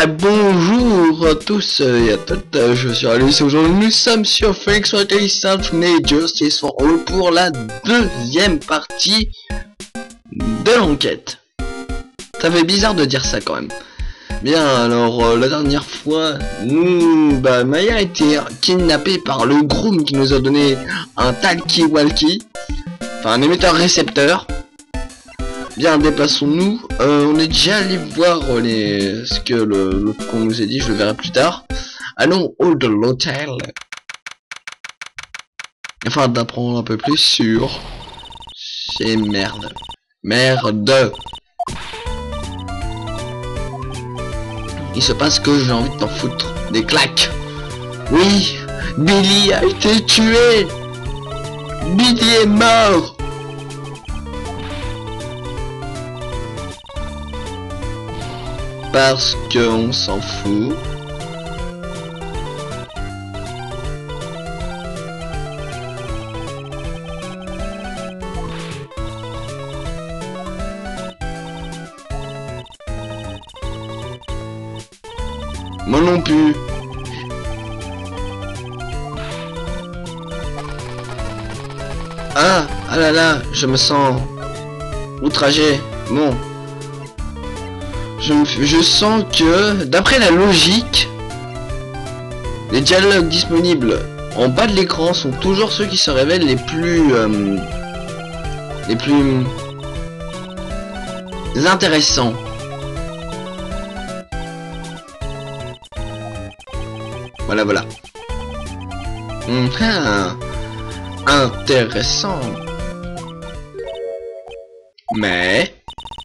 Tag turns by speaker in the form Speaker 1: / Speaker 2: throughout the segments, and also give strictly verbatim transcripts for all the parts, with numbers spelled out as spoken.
Speaker 1: Ah, bonjour à tous et à toutes, je suis Alice et aujourd'hui nous sommes sur Phoenix Wright Ultimate Justice for All pour la deuxième partie de l'enquête. Ça fait bizarre de dire ça quand même. Bien, alors euh, la dernière fois, nous, bah, Maya a été kidnappée par le groom qui nous a donné un talkie-walkie, enfin un émetteur-récepteur. Bien, déplaçons-nous. Euh, on est déjà allé voir les ce que le, le qu'on nous a dit, je le verrai plus tard. Allons au hall de l'hôtel. Enfin, d'apprendre un peu plus sur ces merdes. Merde. Il se passe que j'ai envie de t'en foutre des claques. Oui, Billy a été tué. Billy est mort. Parce qu'on s'en fout. Moi non plus. Ah, ah là là, je me sens outragé. Bon. Je, je sens que, d'après la logique, les dialogues disponibles en bas de l'écran sont toujours ceux qui se révèlent les plus... Euh, les plus... intéressants. Voilà, voilà. Mmh, ah, intéressant. Mais...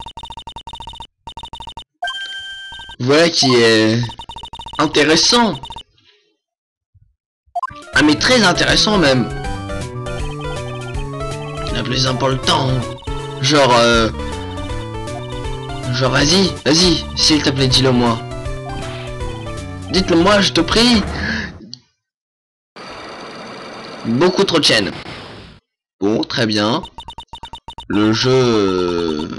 Speaker 1: voilà qui est intéressant. Ah mais très intéressant même. La plus important. Genre euh... genre vas-y, vas-y, s'il te plaît, dis-le moi. Dites-le moi, je te prie. Beaucoup trop de chaînes. Bon, très bien. Le jeu...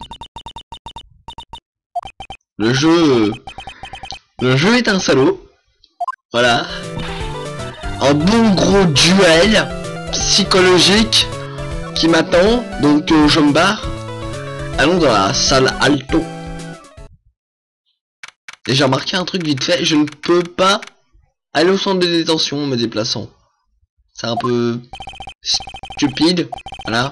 Speaker 1: Le jeu... Le jeu est un salaud. Voilà. Un bon gros duel psychologique qui m'attend. Donc euh, je me barre. Allons dans la salle alto. Et j'ai remarqué un truc vite fait. Je ne peux pas aller au centre de détention en me déplaçant. C'est un peu stupide. Voilà.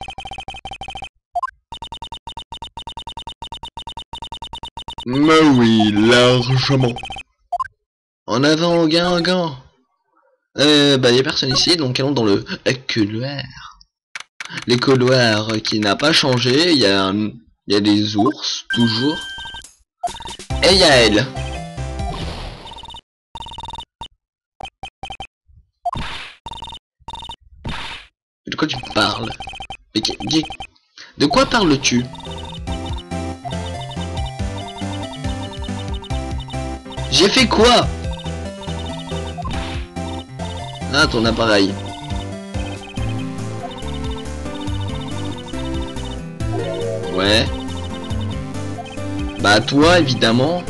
Speaker 1: Mais oui, largement. En avant, gain, gain. Euh, bah, y a personne ici, donc allons dans le couloir. Les couloirs qui n'a pas changé. Il y a, il y a des ours, toujours. Et il y a elle. De quoi tu parles? Mais de quoi parles-tu? J'ai fait quoi? Ah, ton appareil. Ouais. Bah toi, évidemment.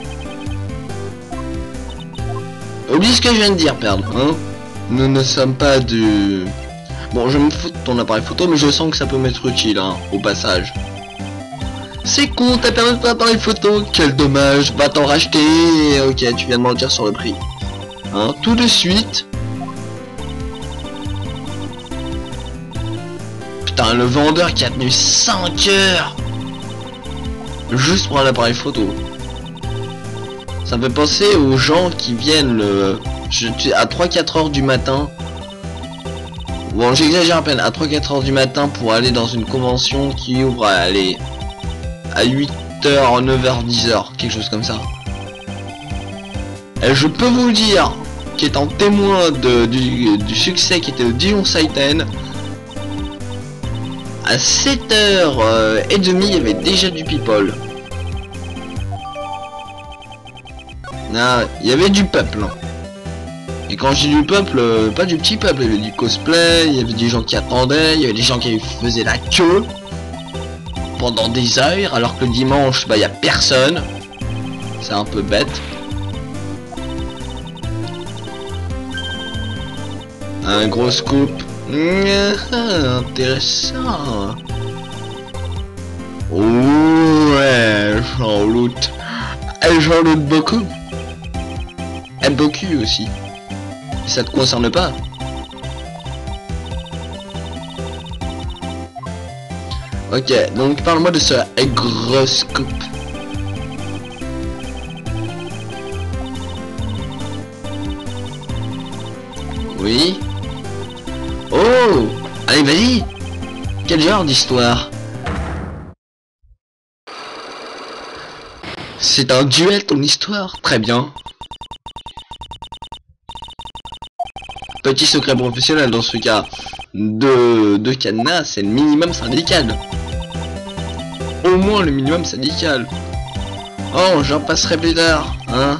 Speaker 1: Oublie ce que je viens de dire, perdre, hein. Nous ne sommes pas du... Bon, je me fous de ton appareil photo, mais je sens que ça peut m'être utile, hein, au passage. C'est con, t'as perdu ton appareil photo, quel dommage, va t'en racheter. Ok, tu viens de mentir sur le prix. Hein, tout de suite. Putain, le vendeur qui a tenu cinq heures juste pour un appareil photo. Ça me fait penser aux gens qui viennent le... Je, à trois quatre heures du matin. Bon, j'exagère à peine, à trois quatre heures du matin pour aller dans une convention qui ouvre à aller à huit heures, neuf heures, dix heures, quelque chose comme ça. Et je peux vous dire qu'étant témoin de, du, du succès qui était le Dijon Saiten, à sept heures trente, il y avait déjà du people. Ah, il y avait du peuple. Et quand j'ai du peuple, euh, pas du petit peuple, il y avait du cosplay, il y avait des gens qui attendaient, il y avait des gens qui faisaient la queue pendant des heures, alors que le dimanche, bah, il y a personne. C'est un peu bête. Un gros scoop. Mmh, intéressant. Ouais, j'en loot. Et j'en loot beaucoup. Et beaucoup aussi. Ça te concerne pas? Ok, donc parle-moi de ce gros scoop. Oui. Oh, allez, vas-y. Quel genre d'histoire? C'est un duel ton histoire. Très bien. Petit secret professionnel dans ce cas. De, de cadenas, c'est le minimum syndical. Au moins le minimum syndical. Oh, j'en passerai plus tard, hein.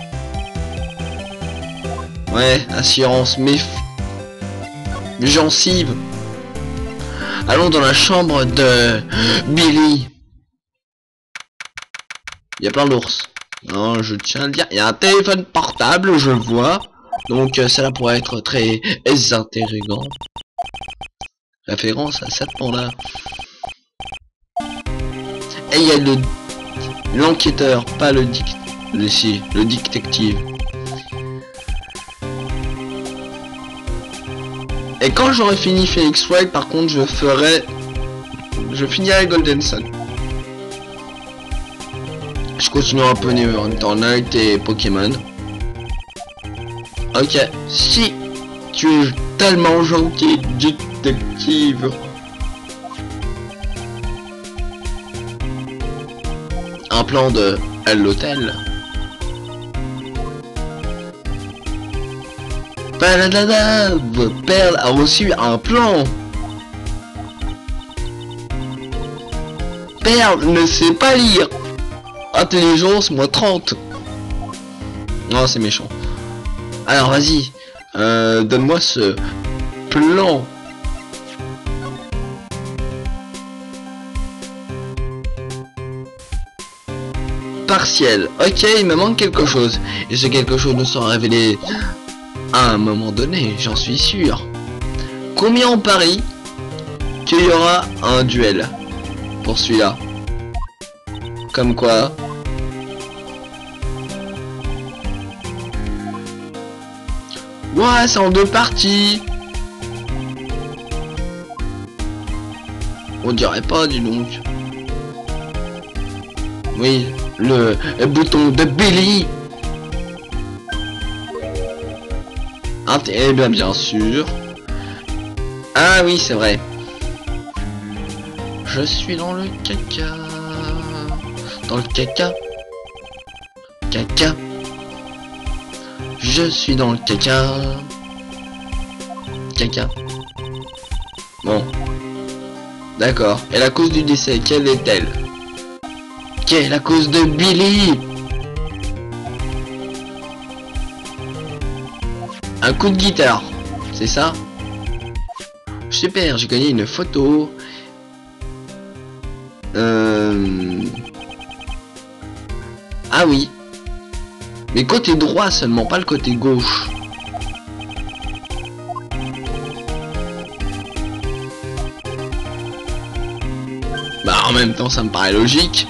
Speaker 1: Ouais, assurance, méf... gencive. Allons dans la chambre de Billy. Il y a plein d'ours. Non, je tiens à le dire. Il y a un téléphone portable, je vois. Donc euh, cela pourrait être très intéressant. Référence à cette panda. Et il y a le l'enquêteur, pas le dic... Le, si, le détective. Et quand j'aurai fini Phoenix Wright, par contre, je ferai... Je finirai Golden Sun. Je continuerai un peu Never Internet et Pokémon. Ok, si tu es tellement gentil, détective. Un plan de l'hôtel. Paladada, votre père a reçu un plan. Perle ne sait pas lire. Intelligence moins trente. Non, c'est méchant. Alors vas-y, euh, donne-moi ce plan. Partiel. Ok, il me manque quelque chose. Et ce quelque chose ne sera révélé à un moment donné, j'en suis sûr. Combien on parie qu'il y aura un duel pour celui-là? Comme quoi? Ouais, c'est en deux parties. On dirait pas, dis donc. Oui, le, le bouton de Billy. Ah, eh bien, bien sûr. Ah oui, c'est vrai. Je suis dans le caca. Dans le caca. Caca. Je suis dans le caca. Caca. Bon. D'accord. Et la cause du décès, quelle est-elle? Quelle est la cause de Billy? Un coup de guitare. C'est ça? Super, j'ai gagné une photo. Euh... Ah oui. Mais côté droit seulement, pas le côté gauche. Bah en même temps ça me paraît logique.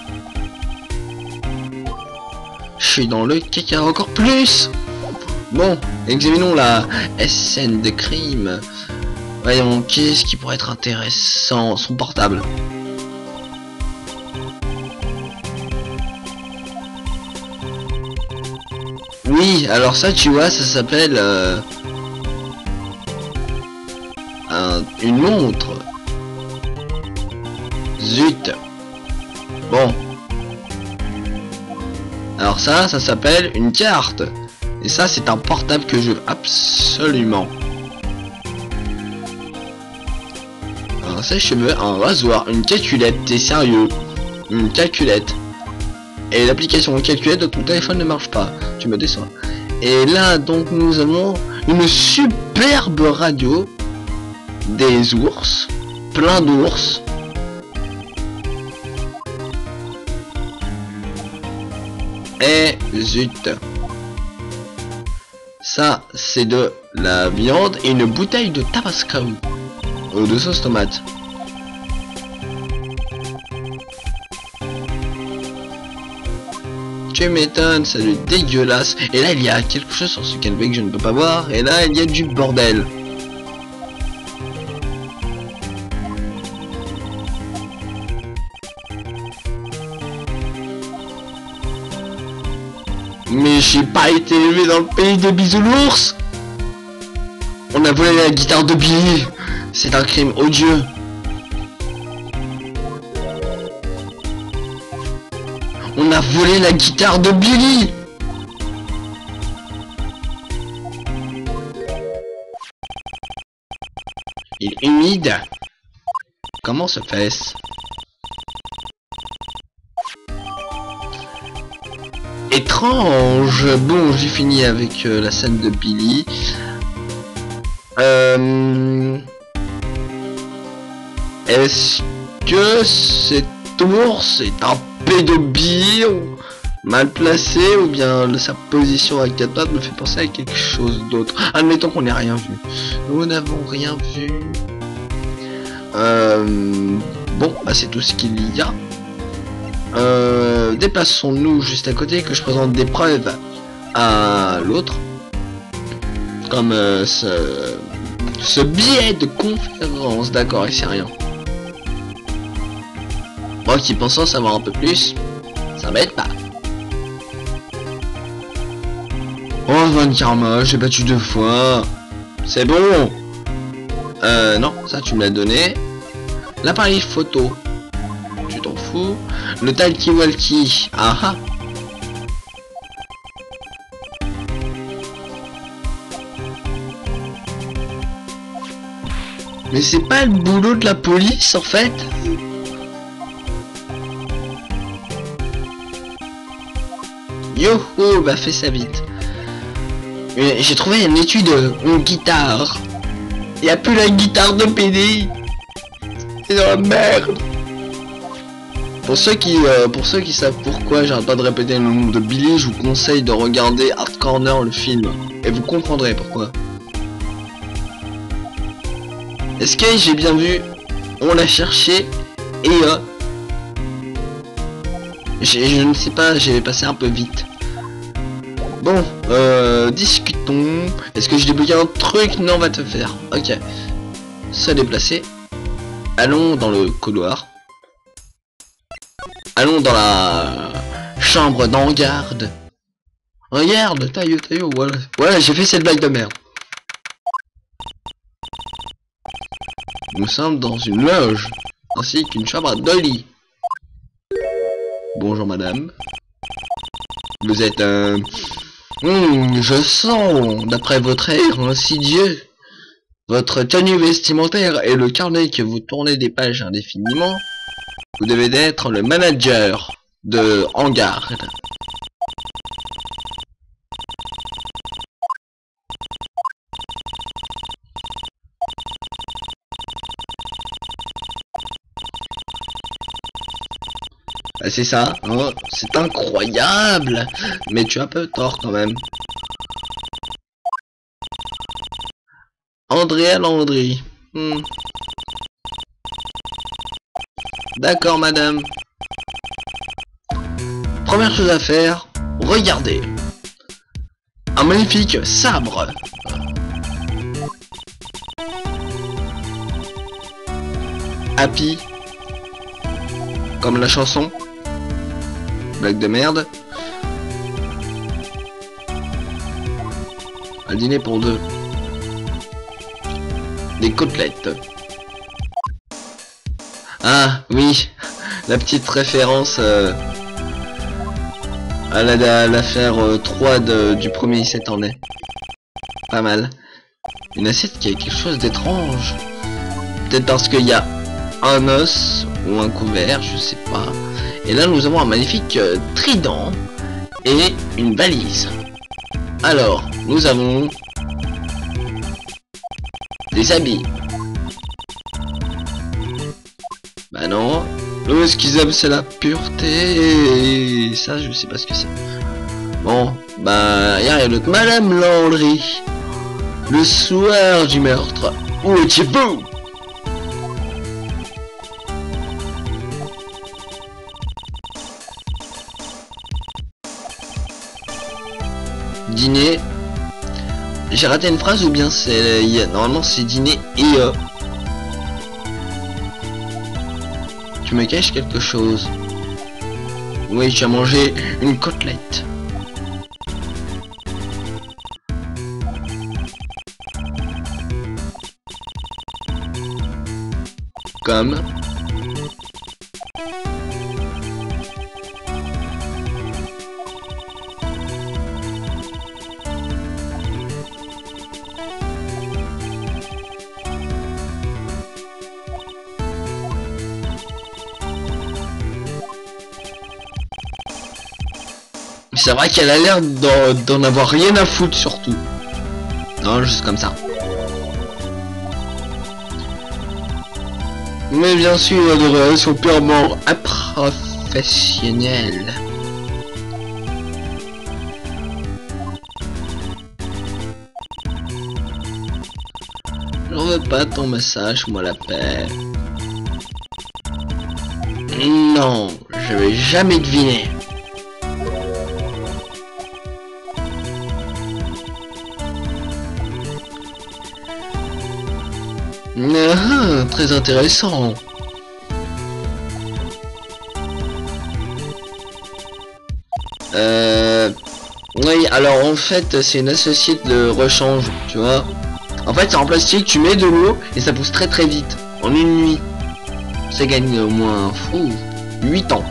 Speaker 1: Je suis dans le caca encore plus. Bon, examinons la scène de crime. Voyons, qu'est-ce qui pourrait être intéressant? Son portable. Oui, alors ça tu vois, ça s'appelle euh, un, une montre. Zut. Bon. Alors ça, ça s'appelle une carte. Et ça, c'est un portable que je veux absolument. Un sèche-cheveux, un rasoir, une calculette, t'es sérieux? Une calculette. Et l'application calculette de ton téléphone ne marche pas. Tu me déçois. Et là, donc, nous avons une superbe radio. Des ours. Plein d'ours. Eh, zut. Ça, c'est de la viande et une bouteille de tabasco. Euh, de sauce tomate. Tu m'étonnes, ça doit être dégueulasse. Et là, il y a quelque chose sur ce canapé que je ne peux pas voir. Et là, il y a du bordel. Mais j'ai pas été élevé dans le pays des bisounours. On a volé la guitare de Billy. C'est un crime odieux. On a volé la guitare de Billy. Il est humide. Comment se fait-ce? Étrange. Bon, j'ai fini avec euh, la scène de Billy. Euh... Est-ce que cet ours est un pédophile mal placé, ou bien sa position à quatre pattes me fait penser à quelque chose d'autre? Admettons qu'on n'ait rien vu. Nous n'avons rien vu. Euh... Bon, bah c'est tout ce qu'il y a. Euh, déplaçons-nous juste à côté, que je présente des preuves à l'autre, comme euh, ce, ce billet de conférence. D'accord, et c'est rien. Moi qui pensais en savoir un peu plus, ça m'aide pas. Oh, Van Karma, j'ai battu deux fois. C'est bon. Euh, non, ça tu me l'as donné. L'appareil photo, tu t'en fous. Le talkie-walkie, ah ah. Mais c'est pas le boulot de la police en fait. Yo-ho, bah fais ça vite. J'ai trouvé une étude, une guitare. Y a plus la guitare de P D. C'est dans la merde. Pour ceux qui, euh, pour ceux qui savent pourquoi j'arrête pas de répéter le nom de Billy, je vous conseille de regarder Hard Corner, le film, et vous comprendrez pourquoi. Est-ce que j'ai bien vu? On l'a cherché et euh, je ne sais pas, j'ai passé un peu vite. Bon, euh, discutons. Est-ce que j'ai débloqué un truc? Non, on va te faire. Ok. Se déplacer. Allons dans le couloir. Allons dans la chambre d'en garde. Regarde, taillot, taillot, voilà. Voilà, j'ai fait cette blague de merde. Nous sommes dans une loge, ainsi qu'une chambre de lit. Bonjour madame. Vous êtes un... Hum, je sens, d'après votre air insidieux, votre tenue vestimentaire et le carnet que vous tournez des pages indéfiniment, vous devez être le manager de En Garde. Ah, c'est ça, hein, c'est incroyable, mais tu as un peu tort quand même. Andrea Landry. Hmm. D'accord madame. Première chose à faire, regardez. Un magnifique sabre. Happy. Comme la chanson. Blague de merde. Un dîner pour deux. Des côtelettes. Ah oui, la petite référence euh, à l'affaire euh, trois de, du premier sept en est. Pas mal. Une assiette qui a quelque chose d'étrange. Peut-être parce qu'il y a un os ou un couvert, je sais pas. Et là nous avons un magnifique euh, trident et une valise. Alors, nous avons des habits. Bah non. Nous, ce qu'ils aiment, c'est la pureté. Et ça, je sais pas ce que c'est. Bon, bah, y a rien d'autre. Madame Landry, le soir du meurtre, où étiez-vous? Dîner. J'ai raté une phrase ou bien c'est... Normalement c'est dîner et... Euh... Tu me caches quelque chose. Oui, tu as mangé une côtelette. Comme... C'est vrai qu'elle a l'air d'en avoir rien à foutre surtout. Non, juste comme ça. Mais bien sûr, des relations purement professionnelles. J'en veux pas ton message, moi la paix. Non, je vais jamais deviner. Ah, très intéressant. Euh... Oui, alors en fait, c'est une associée de rechange, tu vois. En fait, c'est en plastique, tu mets de l'eau et ça pousse très très vite. En une nuit. Ça gagne au moins fou, huit ans.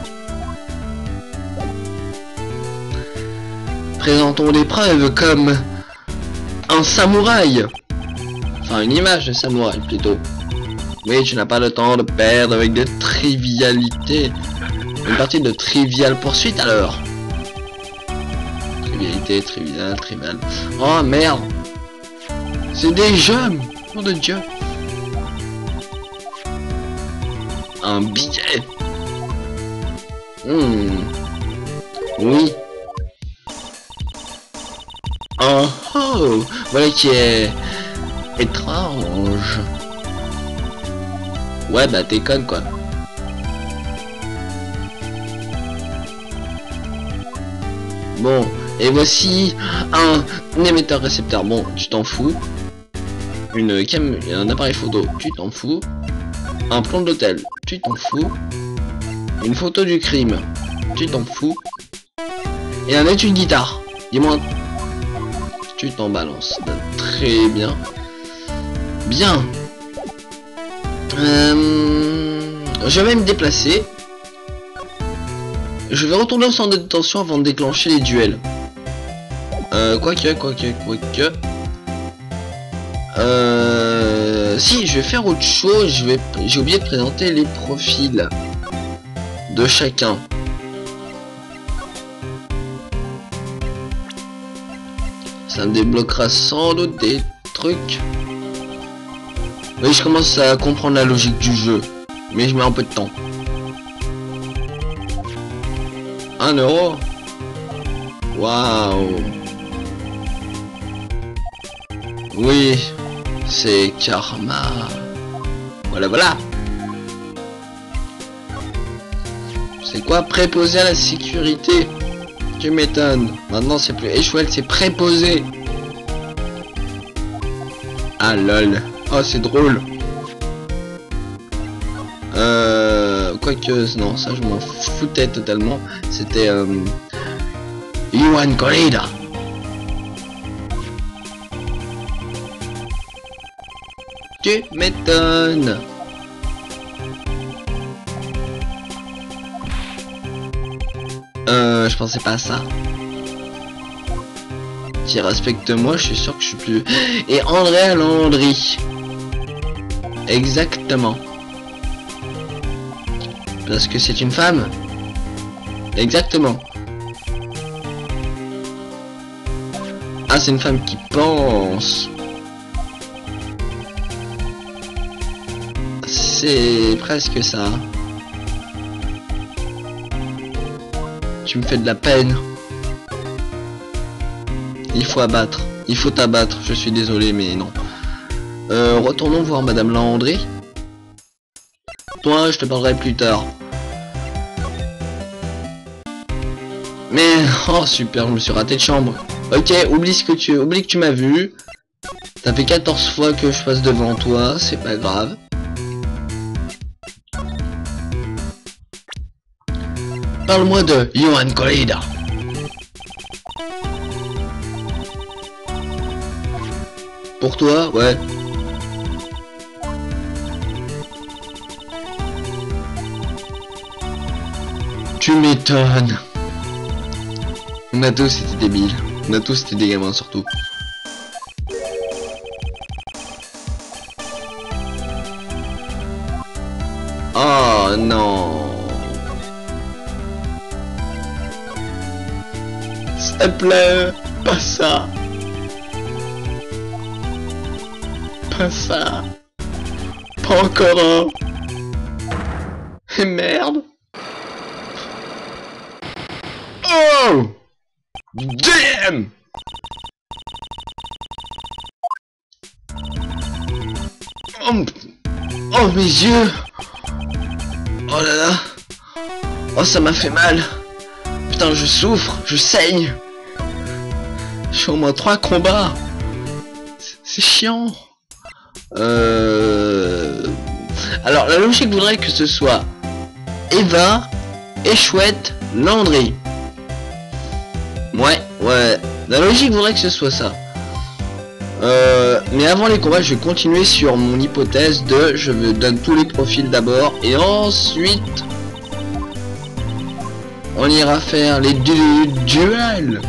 Speaker 1: Présentons l'épreuve comme un samouraï. Enfin, une image de samouraï plutôt. Oui, tu n'as pas le temps de perdre avec des trivialités. Une partie de trivial poursuite alors. Trivialité, trivial, trivial. Oh merde. C'est des jeux. Nom de Dieu. Un billet. Hmm. Oui. Oh oh. Voilà qui est étrange. Ouais, bah t'es conne quoi. Bon, et voici un émetteur récepteur. Bon, tu t'en fous. Une cam, un appareil photo, tu t'en fous. Un plan d'hôtel, tu t'en fous. Une photo du crime, tu t'en fous. Et un étui de guitare. Dis-moi, tu t'en balances. Très bien. Bien. Euh, je vais me déplacer. Je vais retourner au centre de détention avant de déclencher les duels. Euh, quoique, quoique, quoique. Euh, si, je vais faire autre chose. Je vais, j'ai oublié de présenter les profils de chacun. Ça me débloquera sans doute des trucs. Oui, je commence à comprendre la logique du jeu, mais je mets un peu de temps. Un euro. Waouh. Oui, c'est karma. Voilà, voilà. C'est quoi préposer à la sécurité? Tu m'étonnes. Maintenant, c'est plus échouel, c'est préposé. Ah lol. Oh, c'est drôle. Euh, quoique, non, ça je m'en foutais totalement. C'était euh, Yuan Corrida. Tu m'étonnes. Euh, je pensais pas à ça. Qui respecte-moi, je suis sûr que je suis plus... Et Andrea Landry. Exactement. Parce que c'est une femme. Exactement. Ah, c'est une femme qui pense. C'est presque ça. Tu me fais de la peine. Il faut abattre. Il faut t'abattre. Je suis désolé, mais non. Euh, retournons voir Madame Landry. Toi, je te parlerai plus tard. Mais, oh super, je me suis raté de chambre. Ok, oublie ce que tu... Oublie que tu m'as vu. Ça fait quatorze fois que je passe devant toi, c'est pas grave. Parle-moi de Johan Colida. Pour toi, ouais. Tu m'étonnes. On a tous été débiles. On a tous été des gamins surtout. Oh non. S'il te plaît, pas ça. Pas ça. Pas encore un. Et merde. Oh damn. Oh, oh mes yeux. Oh là là. Oh ça m'a fait mal. Putain je souffre, je saigne. Je fais au moins trois combats. C'est chiant. Euh... Alors la logique voudrait que ce soit Eva, Échouette, Landry. Ouais, ouais. La logique voudrait que ce soit ça. Euh, mais avant les combats, je vais continuer sur mon hypothèse de je me donne tous les profils d'abord et ensuite on ira faire les du duels.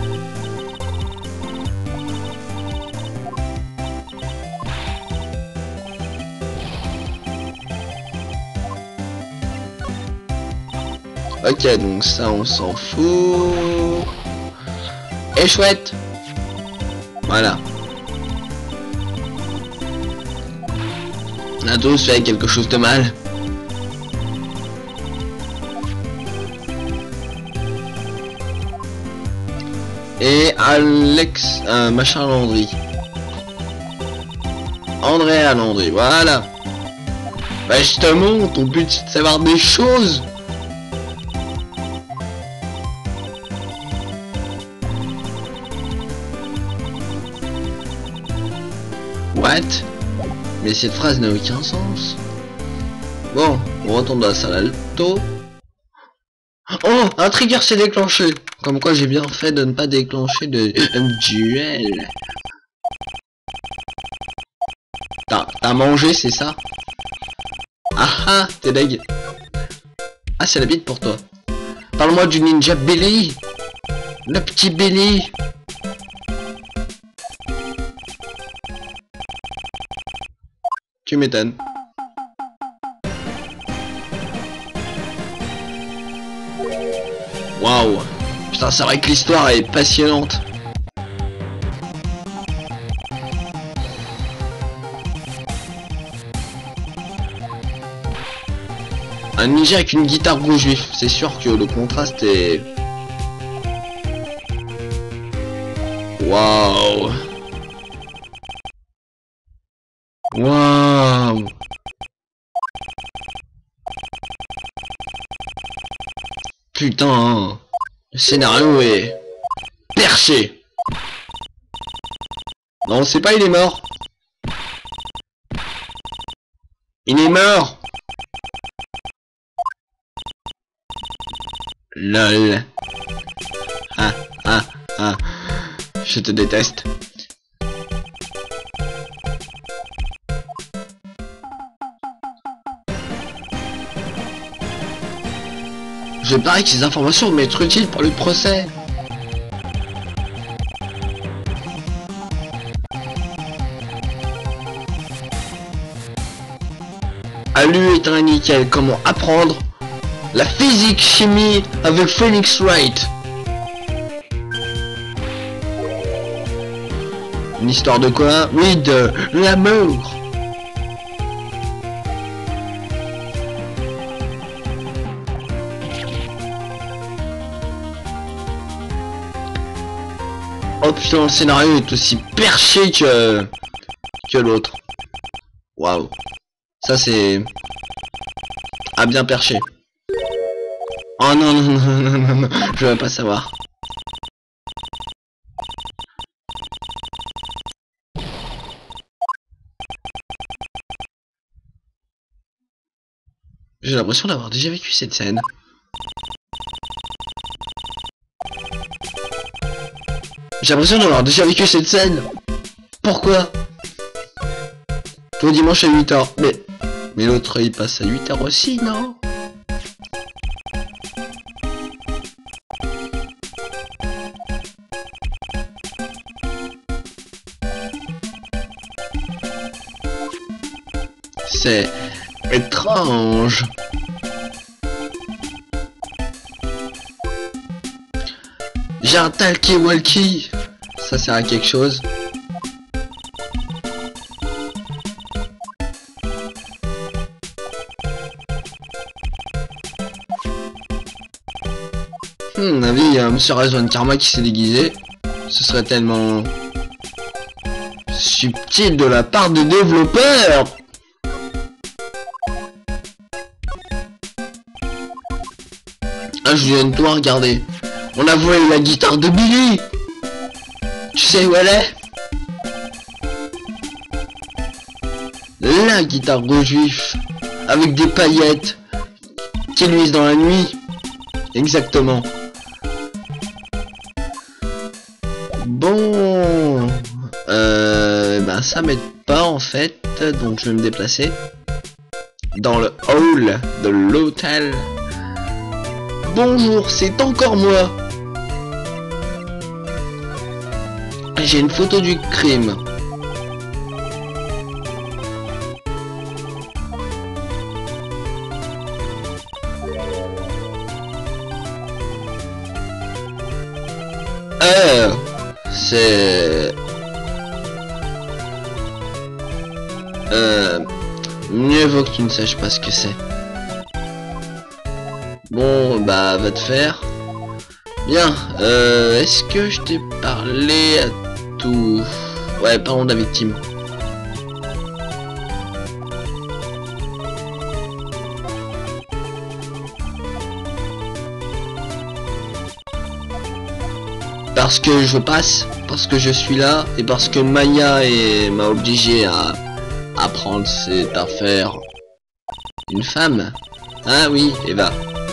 Speaker 1: Ok, donc ça on s'en fout. Et chouette. Voilà. On a tous fait quelque chose de mal. Et Alex, euh, machin Landry. André à Landry, voilà. Bah justement, ton but c'est de savoir des choses. What? Mais cette phrase n'a aucun sens. Bon, on retourne dans la salle alto. Oh, un trigger s'est déclenché. Comme quoi j'ai bien fait de ne pas déclencher de euh, duel. T'as mangé, c'est ça? Ah ah, t'es deg. Ah, c'est la bite pour toi. Parle-moi du ninja Billy. Le petit Billy. Tu m'étonnes. Waouh. Putain, c'est vrai que l'histoire est passionnante. Un ninja avec une guitare rouge vif. C'est sûr que le contraste est... Waouh. Waouh. Putain, hein. Le scénario est perché. Non, c'est pas il est mort. Il est mort. Lol. Ah, ah, ah. Je te déteste. Je parie que ces informations vont être utiles pour le procès. Alu est un nickel. Comment apprendre la physique chimie avec Phoenix Wright? Une histoire de quoi? Oui, de l'amour. Oh Putain, le scénario est aussi perché que que l'autre. Waouh. Ça c'est à bien perché. Oh non non non non non non, je veux pas savoir. J'ai l'impression d'avoir déjà vécu cette scène. J'ai l'impression d'avoir déjà vécu cette scène. Pourquoi? Tous dimanche à huit heures. Mais mais l'autre il passe à huit heures aussi, non? C'est étrange. J'ai un talkie-walkie. Ça sert à quelque chose. Hmm, à avis, il y a Monsieur Razwan Karma qui s'est déguisé. Ce serait tellement subtil de la part des développeurs. Ah, je viens de toi regarder. On a volé la guitare de Billy. Tu sais où elle est? La guitare rouge juif avec des paillettes qui luisent dans la nuit. Exactement. Bon, euh, ben ça m'aide pas en fait, donc je vais me déplacer dans le hall de l'hôtel. Bonjour, c'est encore moi. J'ai une photo du crime. Euh, c'est... Euh... Mieux vaut que tu ne saches pas ce que c'est. Bon, bah, va te faire. Bien, euh, est-ce que je t'ai parlé à tout... Ouais, parlons de la victime. Parce que je passe, parce que je suis là, et parce que Maya m'a obligé à, à prendre cette affaire. Une femme? Ah oui, Eva.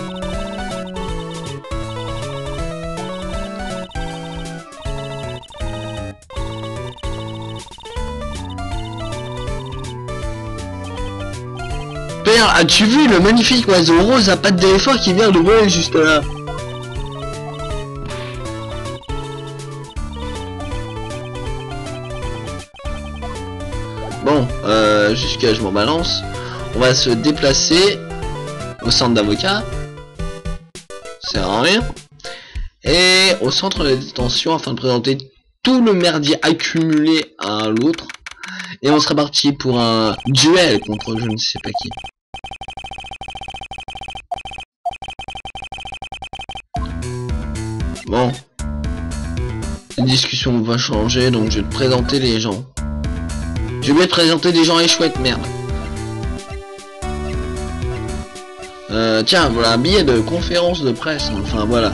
Speaker 1: Père, as-tu vu le magnifique oiseau rose à pattes d'éléphant qui vient de voler juste là? Bon, euh, jusqu'à je m'en balance. On va se déplacer au centre d'avocat. Ça sert à rien. Et au centre de détention afin de présenter tout le merdier accumulé à l'autre. Et on sera parti pour un duel contre je ne sais pas qui. Bon. La discussion va changer, donc je vais te présenter les gens. Je vais te présenter des gens et chouettes, merde. Euh, tiens, voilà un billet de conférence de presse, enfin voilà.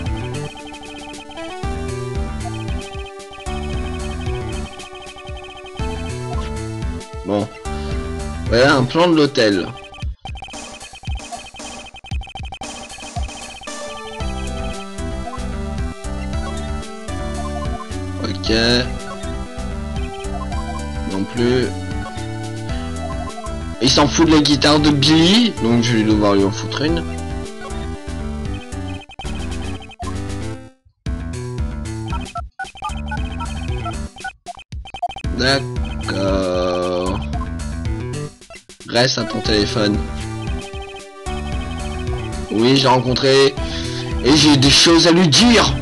Speaker 1: Bon. Voilà un plan de l'hôtel. Ok. Non plus. Il s'en fout de la guitare de Billy, donc je vais devoir lui en foutre une. D'accord. Reste à ton téléphone. Oui, j'ai rencontré et j'ai des choses à lui dire.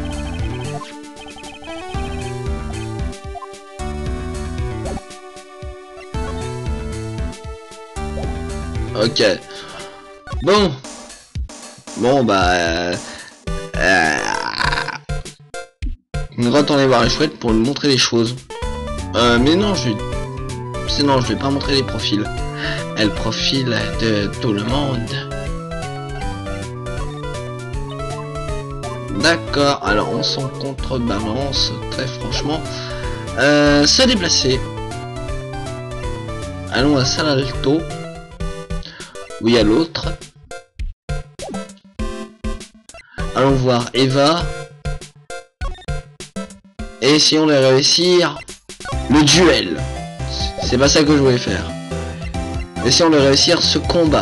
Speaker 1: Ok. Bon. Bon bah... Euh, euh, retourner voir les chouettes pour lui montrer les choses. Euh, mais non, je sinon je vais pas montrer les profils. Et le profil de tout le monde. D'accord, alors on s'en contrebalance très franchement. Euh, se déplacer. Allons à Salalto. Où il y a l'autre. Allons voir Eva. Et essayons de réussir le duel. C'est pas ça que je voulais faire. Essayons de réussir ce combat.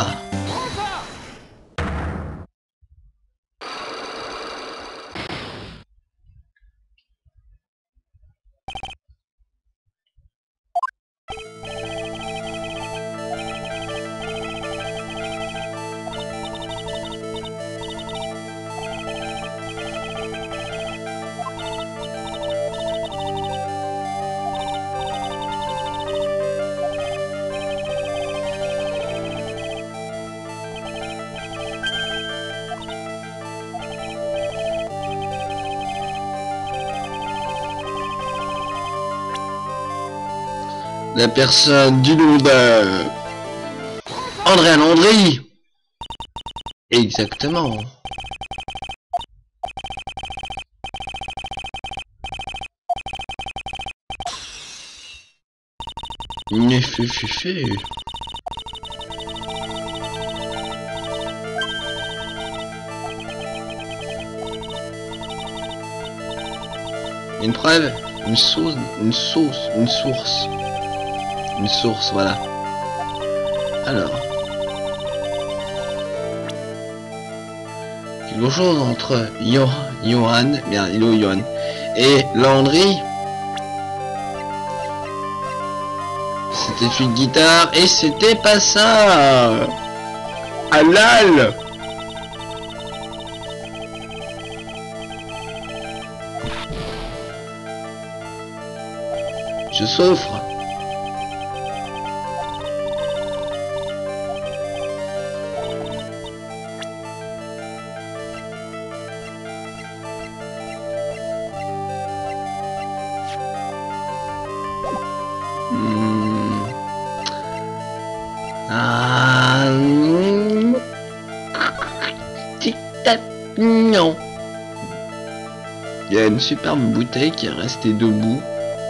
Speaker 1: La personne du nom de André Landry. Exactement. Ne fait fait fait. Une preuve, une source, une source, une source. Une source, voilà. Alors. Quelque chose entre Yo Johan, bien, Hello Johan, et Landry. C'était une guitare, et c'était pas ça. Halal. Je souffre. Hmm. Ah. Non. Il y a une superbe bouteille qui est restée debout.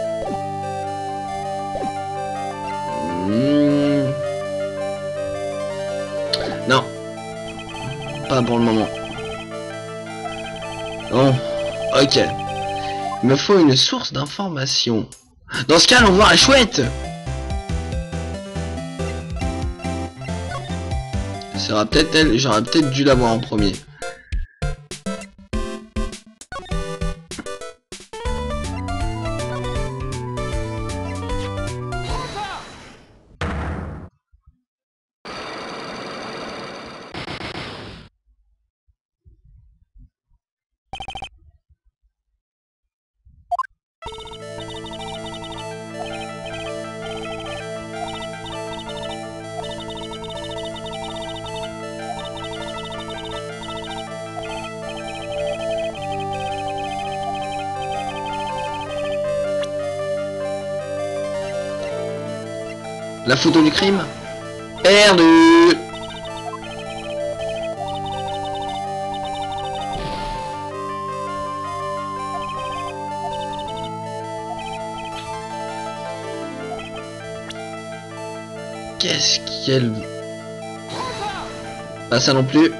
Speaker 1: Hmm. Non. Pas pour le moment. Bon. Ok. Il me faut une source d'information. Dans ce cas, on voit la chouette. Ça sera peut-être elle. J'aurais peut-être dû l'avoir en premier. La photo du crime. Perdu. Qu'est-ce qu'elle... Pas ça non plus.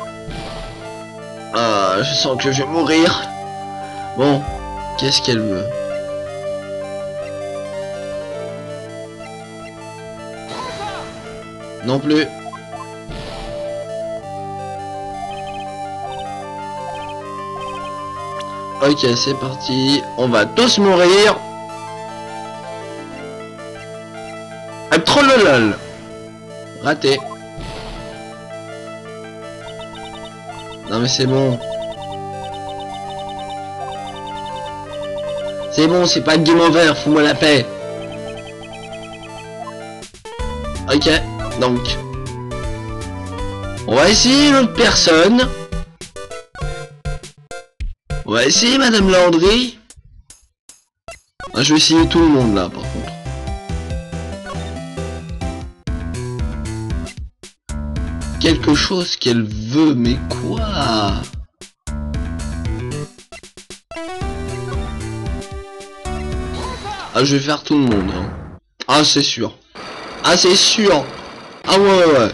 Speaker 1: Ah, je sens que je vais mourir. Bon, qu'est-ce qu'elle veut? Non plus. Ok, c'est parti. On va tous mourir. Ah, trop lol. Raté. Non mais c'est bon. C'est bon, c'est pas game over, fous-moi la paix. Ok, donc. On va essayer une autre personne. On va essayer Madame Landry. Ah, je vais essayer tout le monde là par contre. Quelque chose qu'elle veut, mais quoi? Ah, je vais faire tout le monde. Hein. Ah, c'est sûr. Ah, c'est sûr. Ah ouais, ouais, ouais.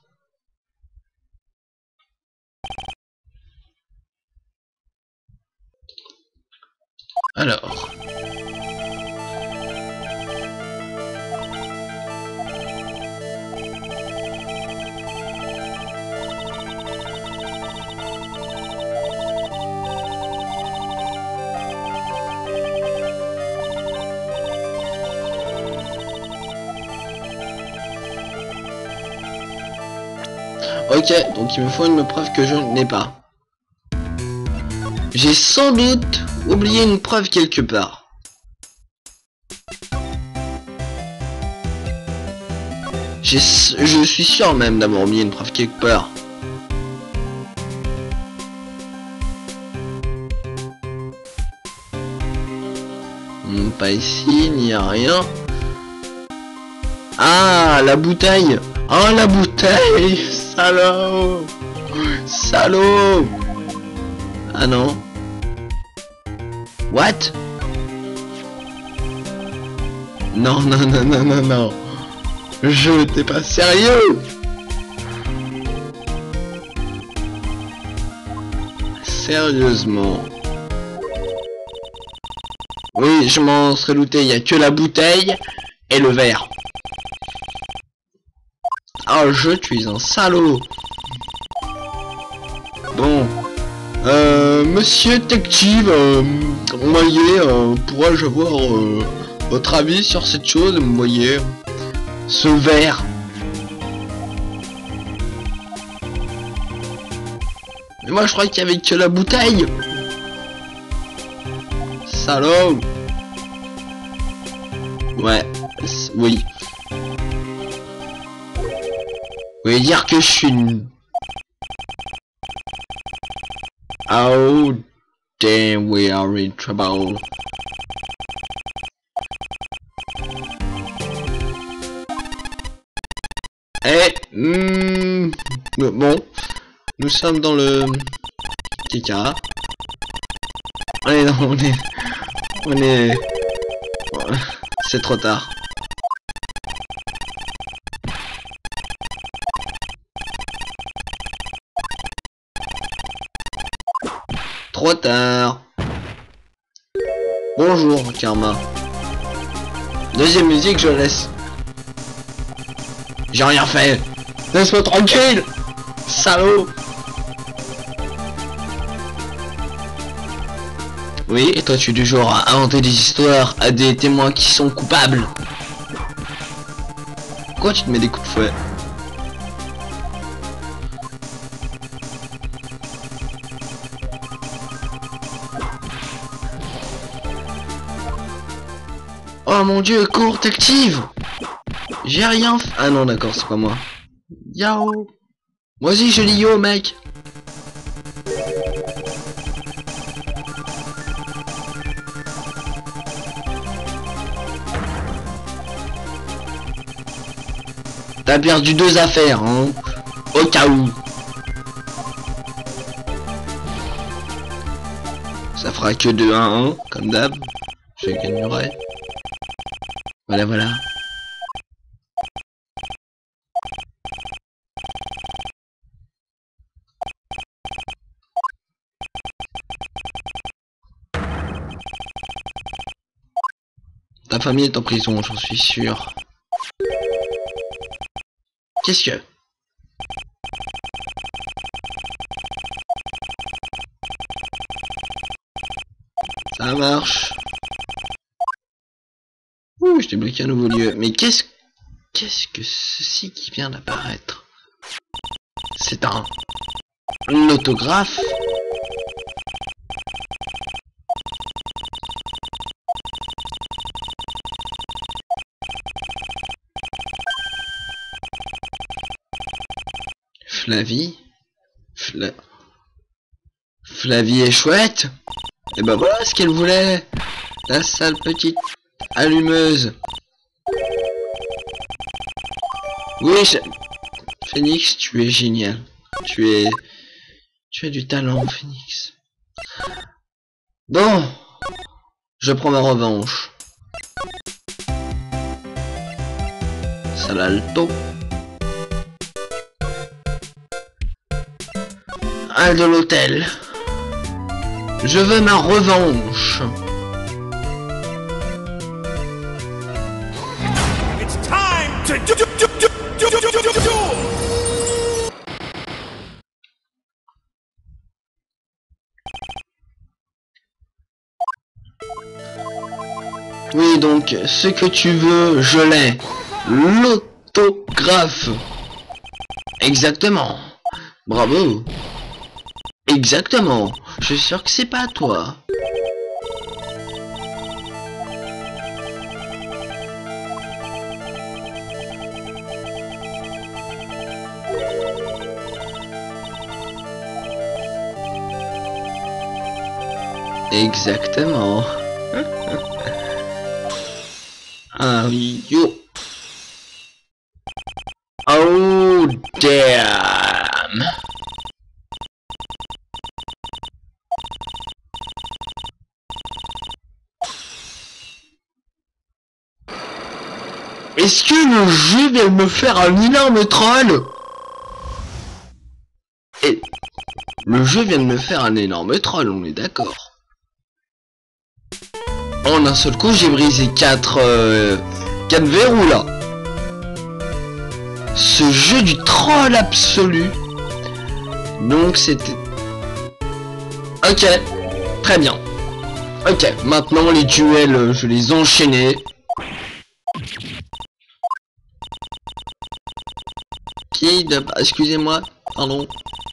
Speaker 1: Alors. Ok, donc il me faut une preuve que je n'ai pas. J'ai sans doute oublié une preuve quelque part. J'ai, je suis sûr même d'avoir oublié une preuve quelque part. Hmm, pas ici, il n'y a rien. Ah, la bouteille. Oh, la bouteille. Salaud. Salaud. Ah non. What? Non, non, non, non, non, non. Je t'ai pas sérieux. Sérieusement. Oui, je m'en serais douté. Il n'y a que la bouteille et le verre. Oh, je suis un salaud. Bon. Euh, monsieur Detective, euh, vous voyez, euh, pourrais-je avoir euh, votre avis sur cette chose? Vous voyez, ce verre. Mais moi je croyais qu'il y avait que la bouteille. Salaud. Ouais, oui. Vous voulez dire que je suis une... Oh, damn, we are in trouble. Eh, mm, bon, nous sommes dans le T K. Allez, non, on est, on est, c'est trop tard. Trop tard. Bonjour, Karma. Deuxième musique, je laisse. J'ai rien fait. Laisse-moi tranquille. Salaud. Oui, et toi tu es du genre à inventer des histoires à des témoins qui sont coupables. Pourquoi tu te mets des coups de fouet? Oh mon dieu, cours, t'active. J'ai rien fait. Ah non, d'accord, c'est pas moi. Yao. Moi aussi je dis yo, mec. T'as perdu deux affaires, hein. Au cas où. Ça fera que deux un un, comme d'hab. Je gagnerai. Voilà, voilà. Ta famille est en prison, j'en suis sûr. Qu'est-ce que... Ça marche. Ouh, je débloqué un nouveau lieu. Mais qu'est-ce... Qu'est-ce que ceci qui vient d'apparaître? C'est un... un autographe. Flavie. Fla... Flavie est chouette. Et bah voilà ce qu'elle voulait. La sale petite allumeuse. Oui, je... Phoenix, tu es génial. Tu es... Tu as du talent, Phoenix. Bon. Je prends ma revanche. Salalto. Un de l'hôtel. Je veux ma revanche.
Speaker 2: It's time to do, do, do, do, do, do, do, do, do.
Speaker 1: Oui, donc, ce que tu veux, je l'ai. L'autographe. Exactement. Bravo. Exactement. Je suis sûr que c'est pas toi. Exactement. Ah oui, yo. Oh damn. Est-ce que le jeu vient de me faire un énorme troll? Et le jeu vient de me faire un énorme troll, on est d'accord. En un seul coup, j'ai brisé quatre euh, quatre verrous là. Ce jeu du troll absolu. Donc c'était... Ok, très bien. Ok, maintenant les duels, je les enchaînais. Qui de... Excusez-moi, pardon.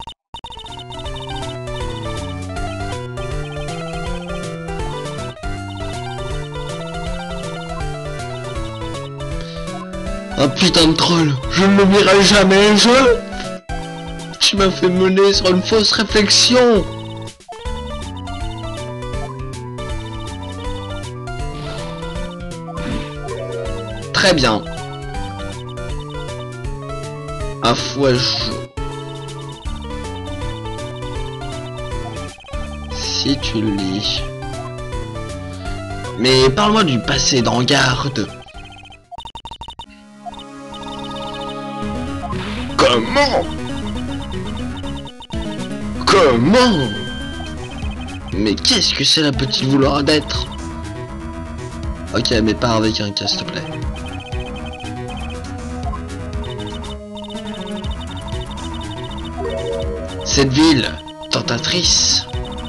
Speaker 1: Un putain de troll, je ne l'oublierai jamais, je... Tu m'as fait mener sur une fausse réflexion. Très bien. À fois chaud. Si tu le lis. Mais parle-moi du passé d'Engarde. Comment? Comment? Mais qu'est-ce que c'est la petite vouloir d'être? Ok, mais pars avec un cas, s'il te plaît. Cette ville tentatrice.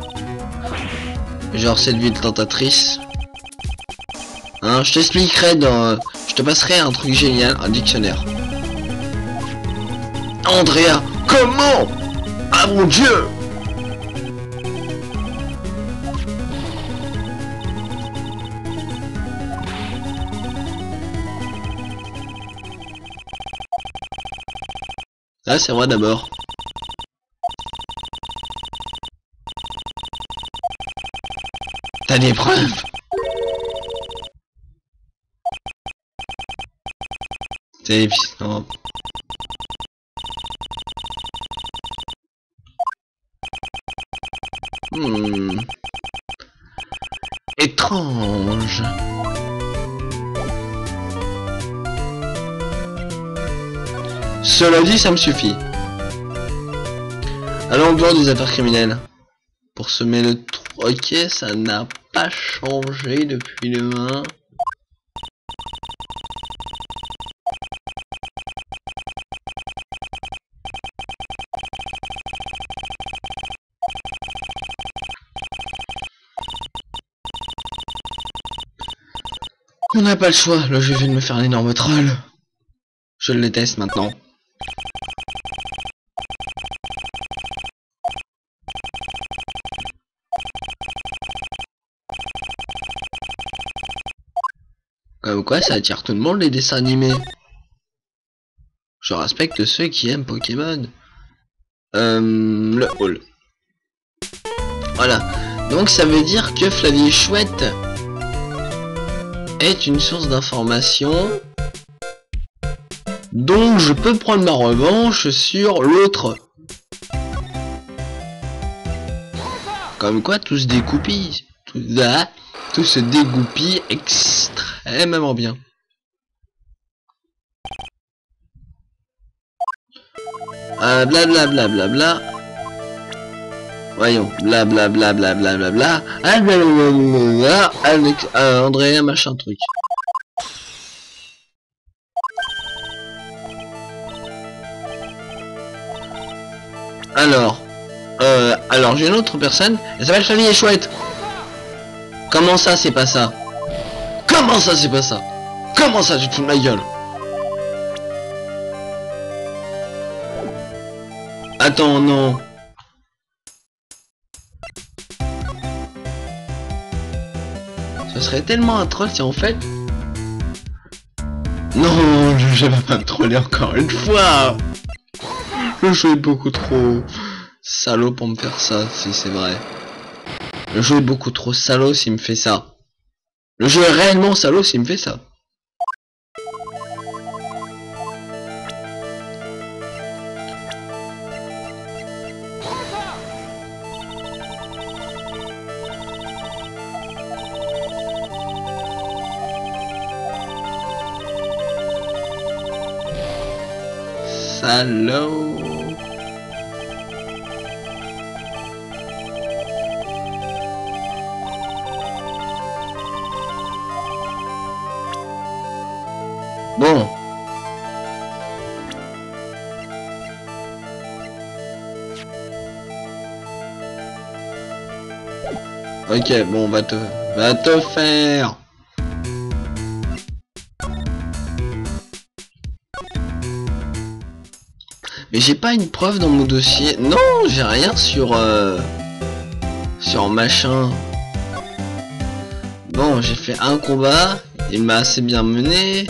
Speaker 1: Genre cette ville tentatrice. Hein, je t'expliquerai dans... Je te passerai un truc génial, un dictionnaire. Andrea, comment? Ah mon dieu! Là, c'est moi d'abord. T'as des preuves? C'est... Non. Hmm. Étrange. Cela dit, ça me suffit. Allons en dehors des affaires criminelles. Pour semer le trou. Ok, ça n'a pas changé depuis demain. On n'a pas le choix, le jeu vient de me faire un énorme troll. Je le déteste maintenant. Comme quoi ça attire tout le monde les dessins animés. Je respecte ceux qui aiment Pokémon. Euh, le hall. Voilà. Donc ça veut dire que Flavie Chouette est une source d'information dont je peux prendre ma revanche sur l'autre. Comme quoi tout se dégoupille, tout, là, tout se dégoupille extrêmement bien. Euh, blablabla bla bla bla. Voyons, blablabla bla bla bla bla. Ah, blablabla, Alex, euh, Andrea machin truc. Alors, euh, alors j'ai une autre personne, elle s'appelle Famille Chouette. Comment ça c'est pas ça? Comment ça c'est pas ça? Comment ça tu te fous de ma gueule? Attends, non. Ce serait tellement un troll si en fait... Non, je vais pas me troller encore une fois. Le jeu est beaucoup trop salaud pour me faire ça, si c'est vrai. Le jeu est beaucoup trop salaud s'il me fait ça. Le jeu est réellement salaud s'il me fait ça. Salaud. Bon. Ok, bon, on va te... Va te faire. Mais j'ai pas une preuve dans mon dossier. Non, j'ai rien sur... Euh, sur machin. Bon, j'ai fait un combat. Il m'a assez bien mené.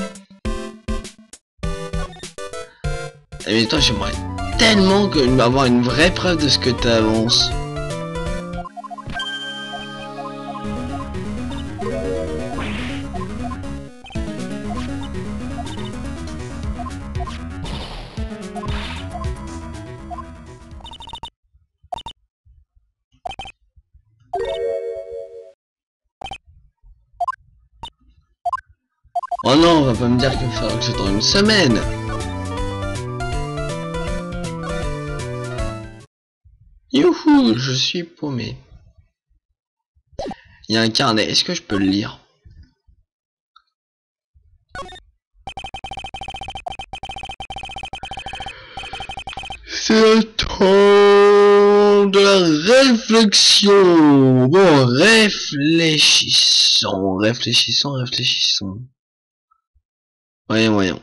Speaker 1: Mais toi, j'aimerais tellement que avoir une vraie preuve de ce que tu avances. Oh non, on va pas me dire qu'il va falloir que j'attende une semaine. Youhou, je suis paumé. Il y a un carnet, est-ce que je peux le lire? C'est le temps de la réflexion. Bon, réfléchissons, réfléchissons, réfléchissons. Voyons, voyons.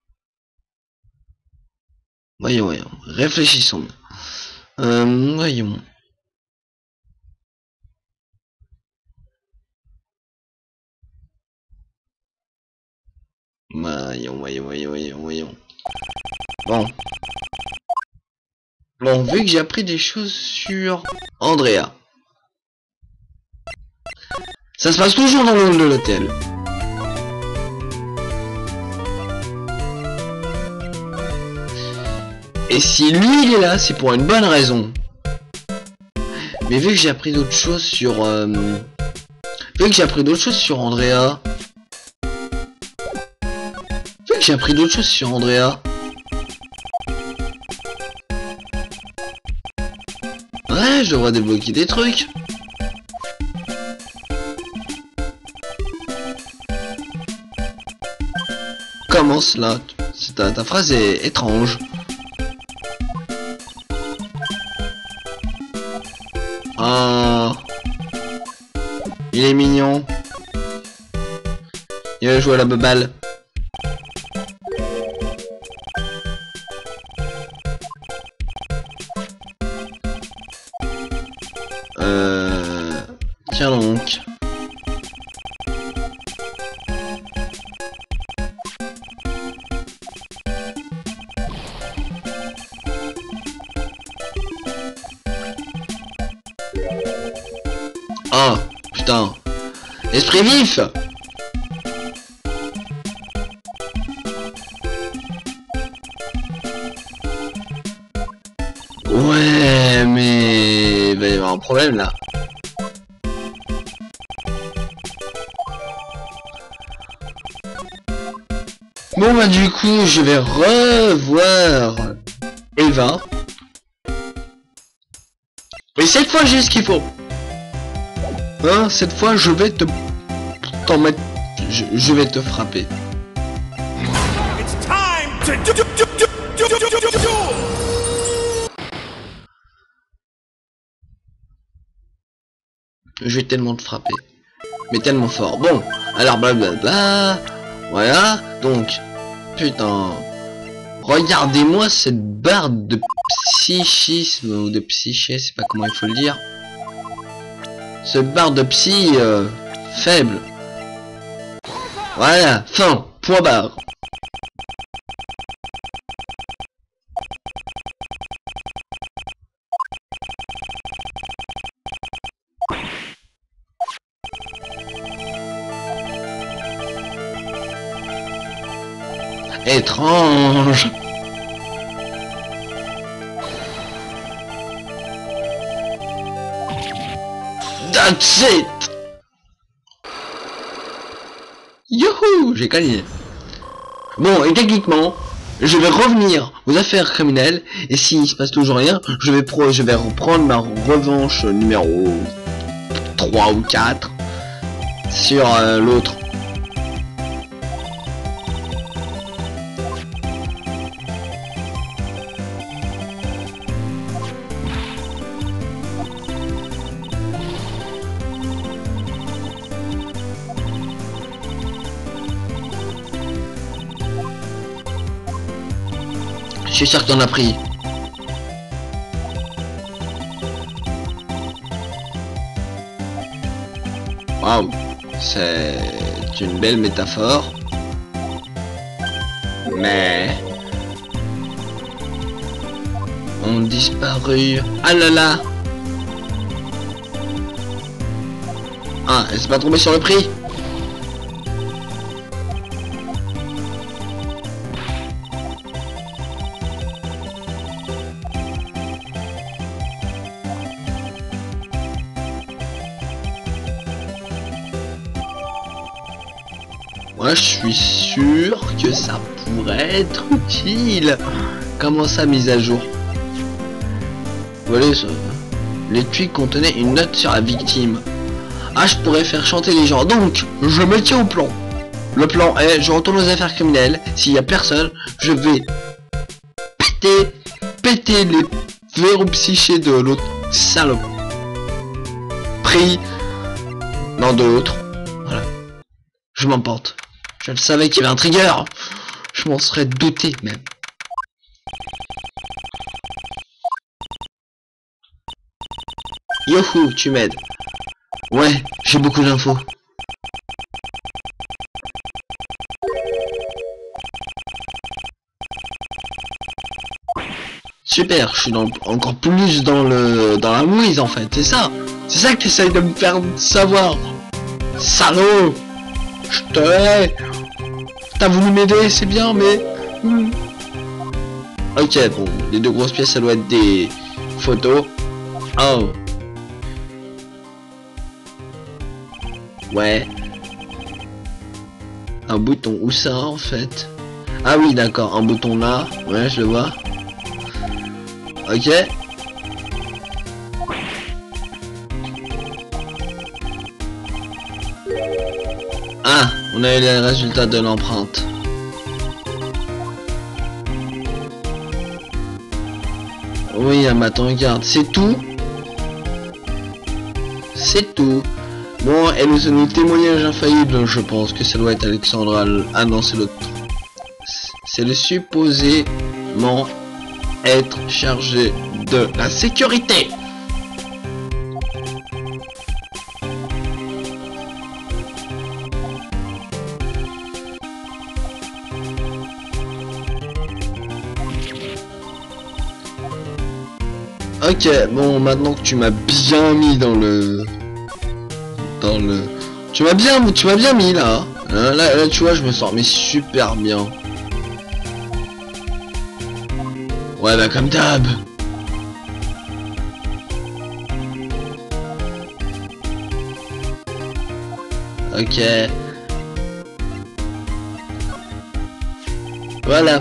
Speaker 1: Voyons, voyons. Réfléchissons. Euh, voyons. Voyons, voyons, voyons, voyons, voyons. Bon. Bon, vu que j'ai appris des choses sur Andrea. Ça se passe toujours dans le hall de l'hôtel. Et si lui il est là, c'est pour une bonne raison. Mais vu que j'ai appris d'autres choses sur... Euh, vu que j'ai appris d'autres choses sur Andrea... Vu que j'ai appris d'autres choses sur Andrea... Ouais, je devrais débloquer des trucs. Comment cela? Ta, ta phrase est étrange. Ah, il est mignon. Il va jouer à la balle. Euh... Tiens donc. Ah, putain. Esprit vif. Ouais, mais il va y avoir un problème là. Bon bah du coup je vais revoir Eva. Et cette fois j'ai ce qu'il faut. Hein, cette fois je vais te t'en mettre. Je, je vais te frapper.
Speaker 2: It's time to do do do do do do do do do.
Speaker 1: Je vais tellement te frapper. Mais tellement fort. Bon, alors blablabla. Voilà, donc. Putain. Regardez-moi cette barre de psychisme ou de psyché, c'est pas comment il faut le dire. Ce barre de psy euh, faible. Voilà, fin, point barre. Étrange. That's it. Youhou, j'ai gagné. Bon, et techniquement, je vais revenir aux affaires criminelles, et s'il se passe toujours rien, je vais pro je vais reprendre ma revanche numéro trois ou quatre sur euh, l'autre. Je suis sûr que t'en as pris. Waouh, c'est une belle métaphore. Mais ont disparu. Ah là là. Ah, elle s'est pas tombée sur le prix. Moi je suis sûr que ça pourrait être utile. Comment ça, mise à jour? Voilà, ça. L'étui contenait une note sur la victime. Ah, je pourrais faire chanter les gens. Donc, je me tiens au plan. Le plan est, je retourne aux affaires criminelles. S'il y a personne, je vais péter, péter les verrous psychés de l'autre salope. Pris dans d'autres. Voilà. Je m'emporte. Je le savais qu'il y avait un trigger. Je m'en serais douté même. Youhou, tu m'aides. Ouais, j'ai beaucoup d'infos. Super, je suis dans, encore plus dans le dans la mouise en fait, c'est ça. C'est ça que tu essayes de me faire savoir. Salaud. Je te hais. T'as voulu m'aider, c'est bien, mais... Hmm. Ok, bon, les deux grosses pièces, ça doit être des photos. Oh. Ouais. Un bouton, où ça, en fait? Ah oui, d'accord, un bouton là. Ouais, je le vois. Ok. Ah, on a eu les résultats de l'empreinte. Oui, ah, mais attends, regarde, c'est tout. C'est tout. Bon, et nous nous témoignage infaillible, je pense que ça doit être Alexandra. Ah non, c'est l'autre. C'est le supposément être chargé de la sécurité. Ok, bon, maintenant que tu m'as bien mis dans le... Dans le... Tu m'as bien, tu m'as bien mis là. Hein, là. Là, tu vois, je me sens mais super bien. Ouais, bah comme d'hab. Ok. Voilà.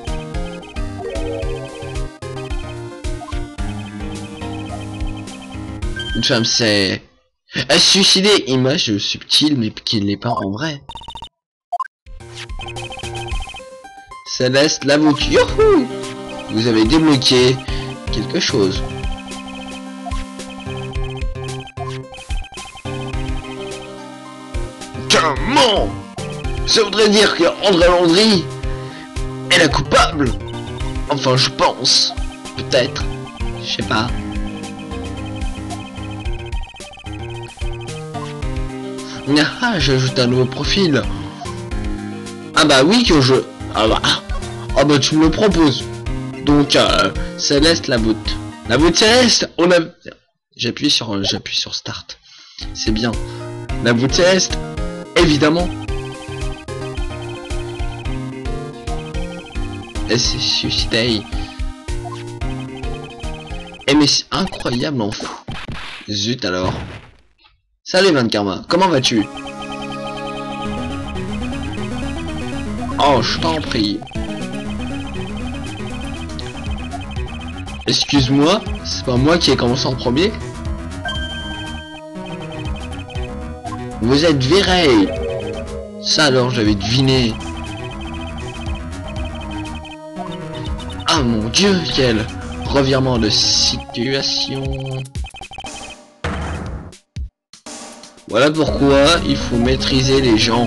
Speaker 1: Une femme s'est suicidée. Image subtile mais qui ne l'est pas en vrai. Céleste, la voûte. Youhou! Vous avez débloqué quelque chose. Comment? Ça voudrait dire que André Landry est la coupable. Enfin, je pense. Peut-être. Je sais pas. Ah, j'ajoute un nouveau profil. Ah bah oui que je... Ah bah... Ah bah tu me le proposes. Donc, euh, Céleste, la voûte. La voûte Céleste, on a... J'appuie sur... J'appuie sur Start. C'est bien. La voûte Céleste, évidemment. Et c'est suicidé. Eh mais c'est incroyable en fou. Zut alors. Salut Van Karma, comment vas-tu? Oh, je t'en prie. Excuse-moi, c'est pas moi qui ai commencé en premier. Vous êtes viré. Ça alors, j'avais deviné. Ah mon dieu, quel revirement de situation. Voilà pourquoi il faut maîtriser les gens.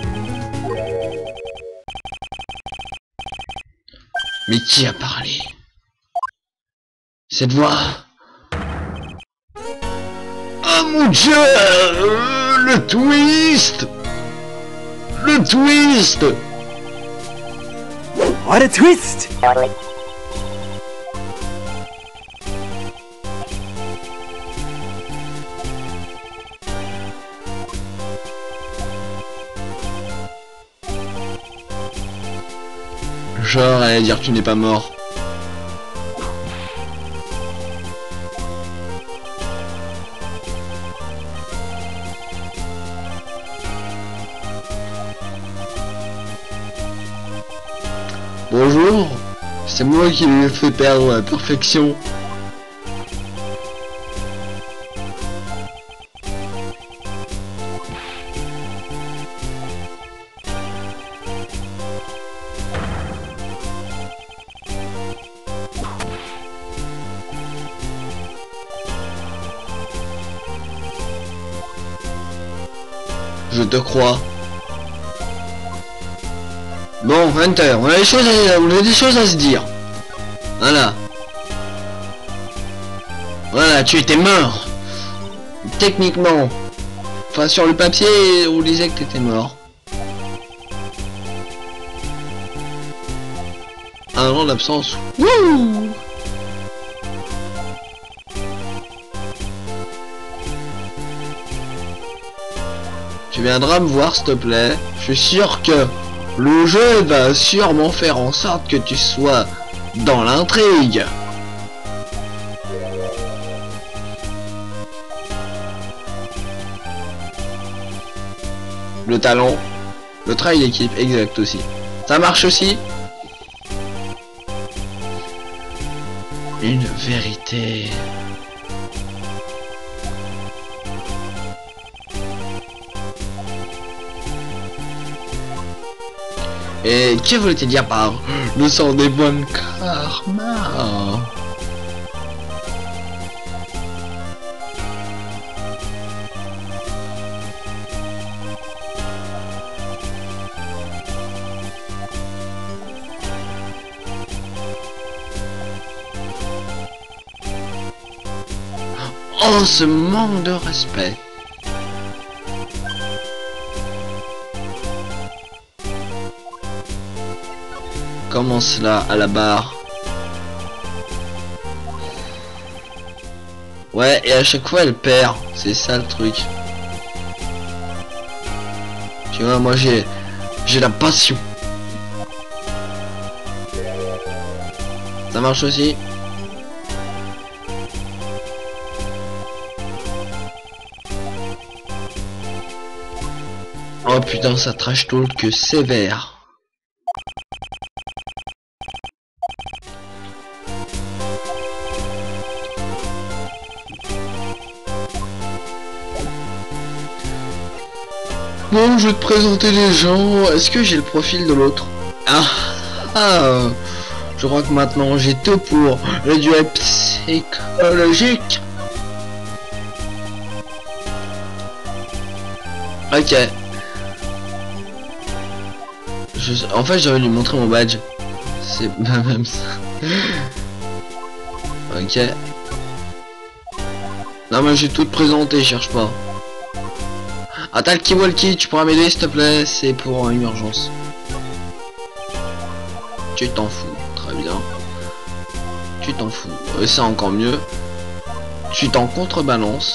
Speaker 1: Mais qui a parlé? Cette voix. Oh mon dieu, euh, le twist. Le twist.
Speaker 3: What a twist!
Speaker 1: Genre, allait dire que tu n'es pas mort. Bonjour, c'est moi qui lui ai fait perdre la perfection. Je te crois. Bon, Hunter, on a des choses à, on a des choses à se dire. Voilà. Voilà, tu étais mort. Techniquement. Enfin, sur le papier, on disait que tu étais mort. Un an d'absence. Wouh! Tu viendras me voir, s'il te plaît. Je suis sûr que le jeu va sûrement faire en sorte que tu sois dans l'intrigue. Le talent. Le travail d'équipe, exact aussi. Ça marche aussi. Une vérité. Et que voulait-il dire par le sang des bonnes karma? Oh, ce manque de respect. Comment cela à la barre? Ouais, et à chaque fois elle perd. C'est ça le truc. Tu vois, moi j'ai j'ai la passion. Ça marche aussi. Oh putain, ça trash talk sévère. Bon, je vais te présenter les gens. Est-ce que j'ai le profil de l'autre? Ah, ah, je crois que maintenant j'ai tout pour le duel psychologique. Ok. Je, en fait, j'avais lui montrer mon badge. C'est même ça. Ok. Non, mais j'ai tout présenté, cherche pas. Ah, t'as le Kiwalki, tu pourras m'aider s'il te plaît, c'est pour une urgence. Tu t'en fous, très bien. Tu t'en fous, euh, c'est encore mieux. Tu t'en contrebalances.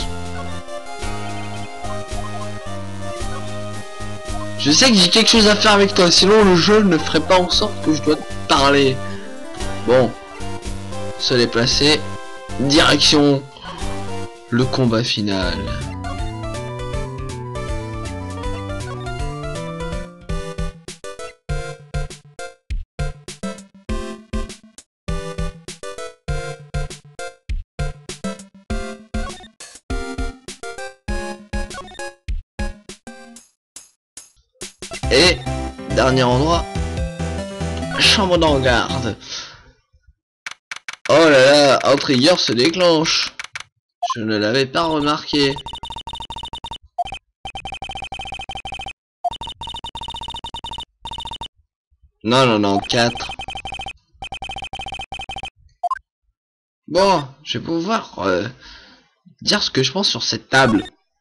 Speaker 1: Je sais que j'ai quelque chose à faire avec toi, sinon le jeu ne ferait pas en sorte que je dois te parler. Bon, se déplacer, direction le combat final. Et dernier endroit, chambre d'en garde. Oh là là, un trigger se déclenche. Je ne l'avais pas remarqué. Non, non, non, quatre. Bon, je vais pouvoir euh, dire ce que je pense sur cette table.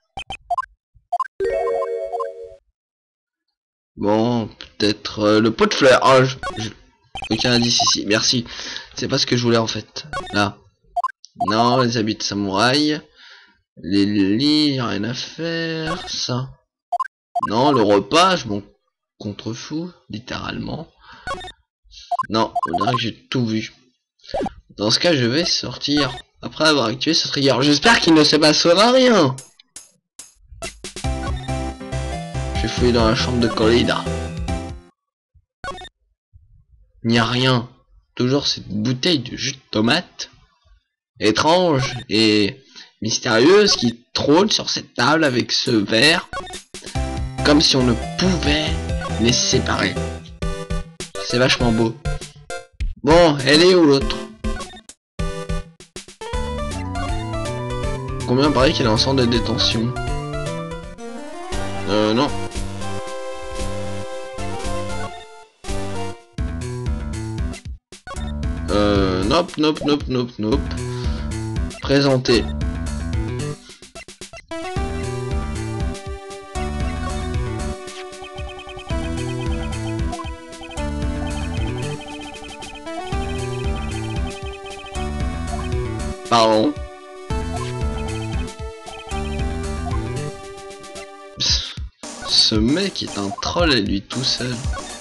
Speaker 1: Bon, peut-être euh, le pot de fleurs. Oh, je, je... aucun indice ici, merci. C'est pas ce que je voulais en fait. Là. Non, les habits de samouraï. Les lits, rien à faire. Ça. Non, le repas, je m'en contrefous, littéralement. Non, on dirait que j'ai tout vu. Dans ce cas, je vais sortir. Après avoir activé ce trigger. J'espère qu'il ne se passera rien. Je vais fouiller dans la chambre de Corrida. Il n'y a rien. Toujours cette bouteille de jus de tomate. Étrange et mystérieuse qui trône sur cette table avec ce verre. Comme si on ne pouvait les séparer. C'est vachement beau. Bon, elle est où l'autre? Combien paraît qu'elle est en centre de détention? Euh, non. Euh, nope, nope, nope, nope, nope. Présenter. Pardon. Psst, ce mec est un troll à lui tout seul.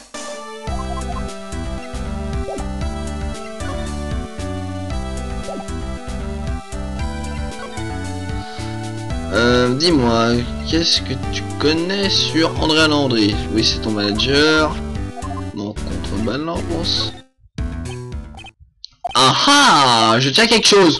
Speaker 1: Euh, dis-moi, qu'est-ce que tu connais sur Andrea Landry? Oui, c'est ton manager. Non, contrebalance. Ah ah, je tiens quelque chose.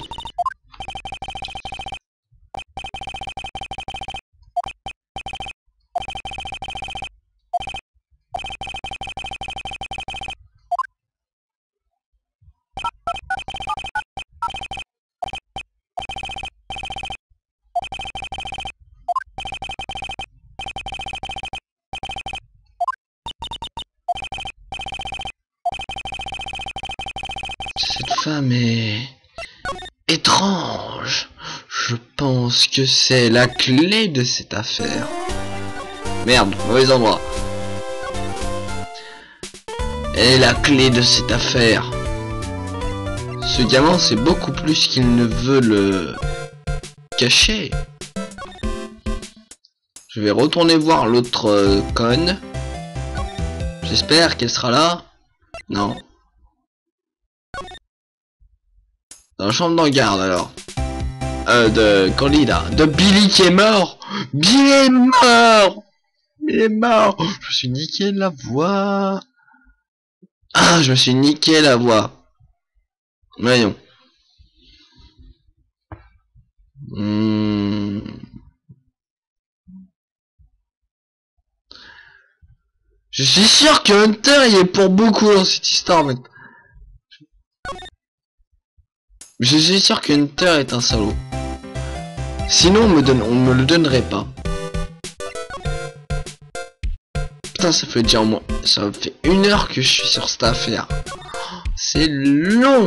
Speaker 1: Cette femme est étrange. Je pense que c'est la clé de cette affaire. Merde, mauvais endroit. Elle est la clé de cette affaire. Ce gamin, c'est beaucoup plus qu'il ne veut le cacher. Je vais retourner voir l'autre euh, conne. J'espère qu'elle sera là. Non. Dans la chambre d'en garde alors. Euh, de Corrida. De Billy qui est mort. Billy est mort. Il est mort. Je me suis niqué la voix. Ah, je me suis niqué la voix. Voyons. Hmm. Je suis sûr que Hunter il est pour beaucoup dans cette histoire, mec. Je suis sûr que Hunter est un salaud. Sinon on me donne, on me le donnerait pas. Putain, ça fait déjà au moins, ça fait une heure que je suis sur cette affaire. C'est long.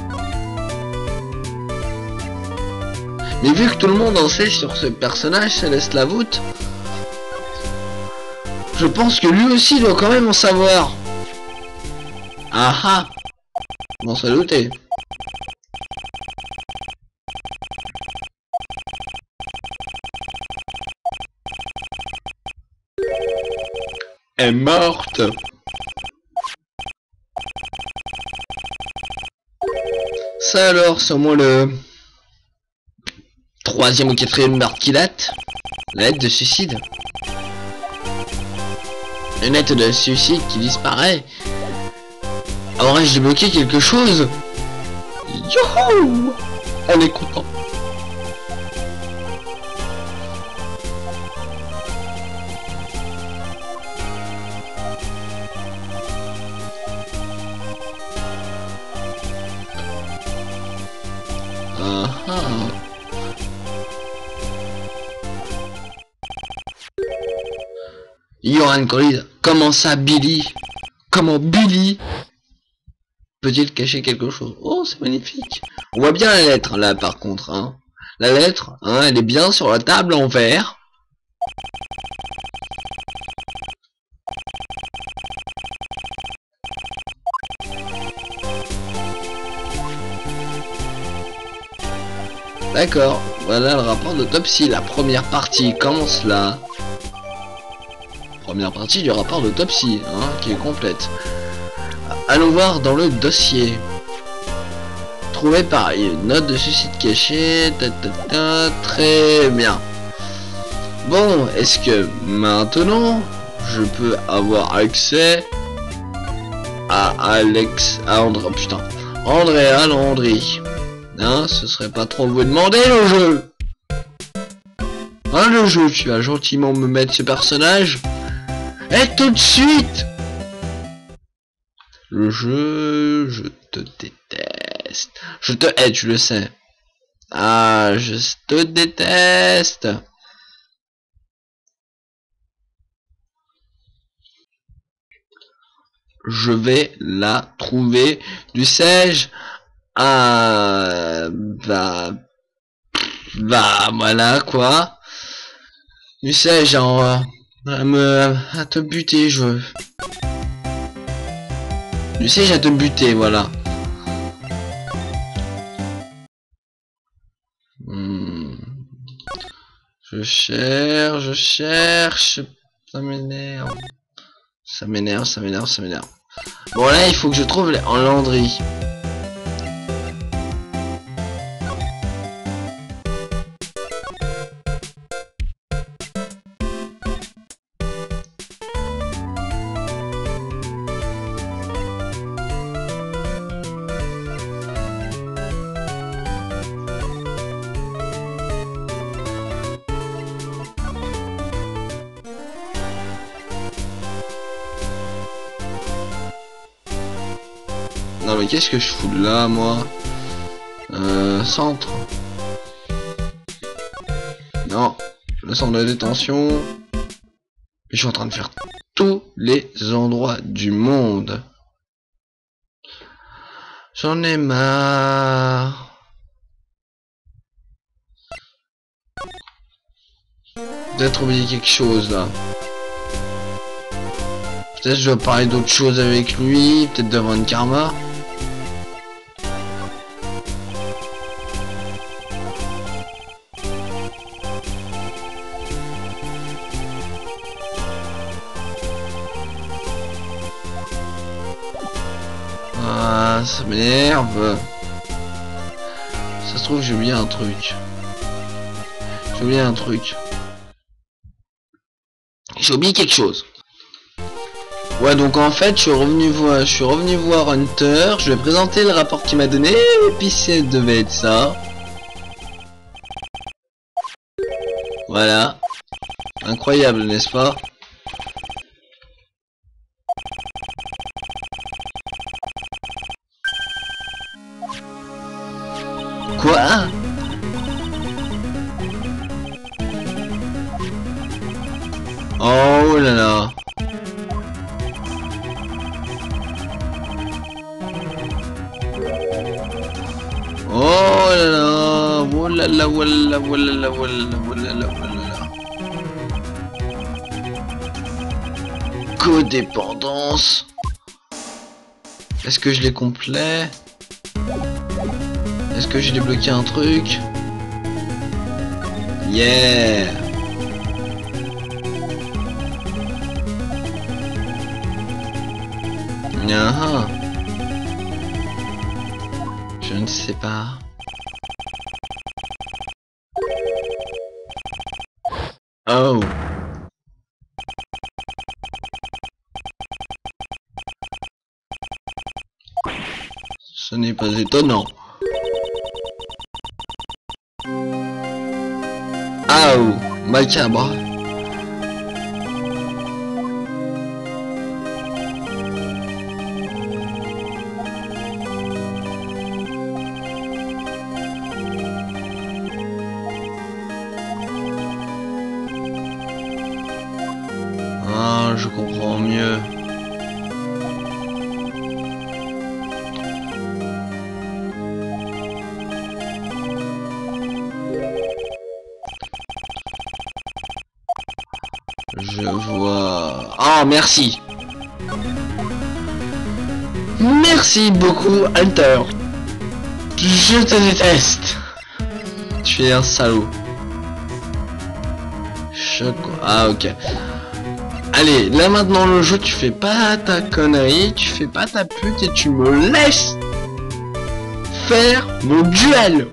Speaker 1: Mais vu que tout le monde en sait sur ce personnage, Céleste la voûte, je pense que lui aussi doit quand même en savoir. Ah ah. Bon, ça douter. Est morte. Ça alors, c'est au moins le troisième ou quatrième meurtre qui date. La lettre de suicide. Une lettre de suicide qui disparaît. Aurais-je débloqué quelque chose? Youhou! On est content. Uh -huh. Yoran Collide, comment ça Billy? Comment Billy peut-il cacher quelque chose? Oh, c'est magnifique. On voit bien la lettre là par contre, hein. La lettre, hein, elle est bien sur la table en verre. D'accord, voilà le rapport d'autopsie. La première partie commence là. Première partie du rapport d'autopsie, hein, qui est complète. Allons voir dans le dossier. Trouvé pareil, une note de suicide cachée, ta, ta, ta, très bien. Bon, est-ce que maintenant je peux avoir accès à Alex, à André, putain, Andrea Landry? Hein, ce serait pas trop vous demander le jeu. Hein, le jeu, tu vas gentiment me mettre ce personnage. Et tout de suite. Le jeu, je te déteste. Je te hais, tu le sais. Ah, je te déteste. Je vais la trouver. Du sais-je? Ah, bah, bah, voilà quoi. Du sais-je, genre, à me, à te buter, je veux. Tu sais, j'ai à te buter, voilà. Hmm. Je cherche, je cherche. Ça m'énerve. Ça m'énerve, ça m'énerve, ça m'énerve. Bon, là, il faut que je trouve les... en Landry. Non mais qu'est-ce que je fous là moi? Euh, centre. Non, le centre de détention. Je suis en train de faire tous les endroits du monde. J'en ai marre. Peut-être oublier quelque chose là. Peut-être je dois parler d'autre chose avec lui, peut-être devant une karma. Ah, ça m'énerve. Ça se trouve j'ai oublié un truc. J'ai oublié un truc. j'ai oublié quelque chose. Ouais, donc en fait, je suis revenu voir, je suis revenu voir Hunter, je lui ai présenté le rapport qu'il m'a donné, et puis ça devait être ça. Voilà. Incroyable, n'est-ce pas? Quoi? Oh là là. Oh là là. Oh là là, oh là là, oh là là, oh là là, oh là là, oh là là. Codépendance. Est-ce que je l'ai complet? Est-ce que j'ai débloqué un truc? Yeah. Ah. Je ne sais pas. Oh. Ce n'est pas étonnant. Ah, oh, macabre. Ah, je comprends mieux. Je vois... Oh, merci. Merci beaucoup, Hunter. Je te déteste. Tu es un salaud. Je... Ah, ok. Allez, là maintenant le jeu, tu fais pas ta connerie, tu fais pas ta pute et tu me laisses faire mon duel.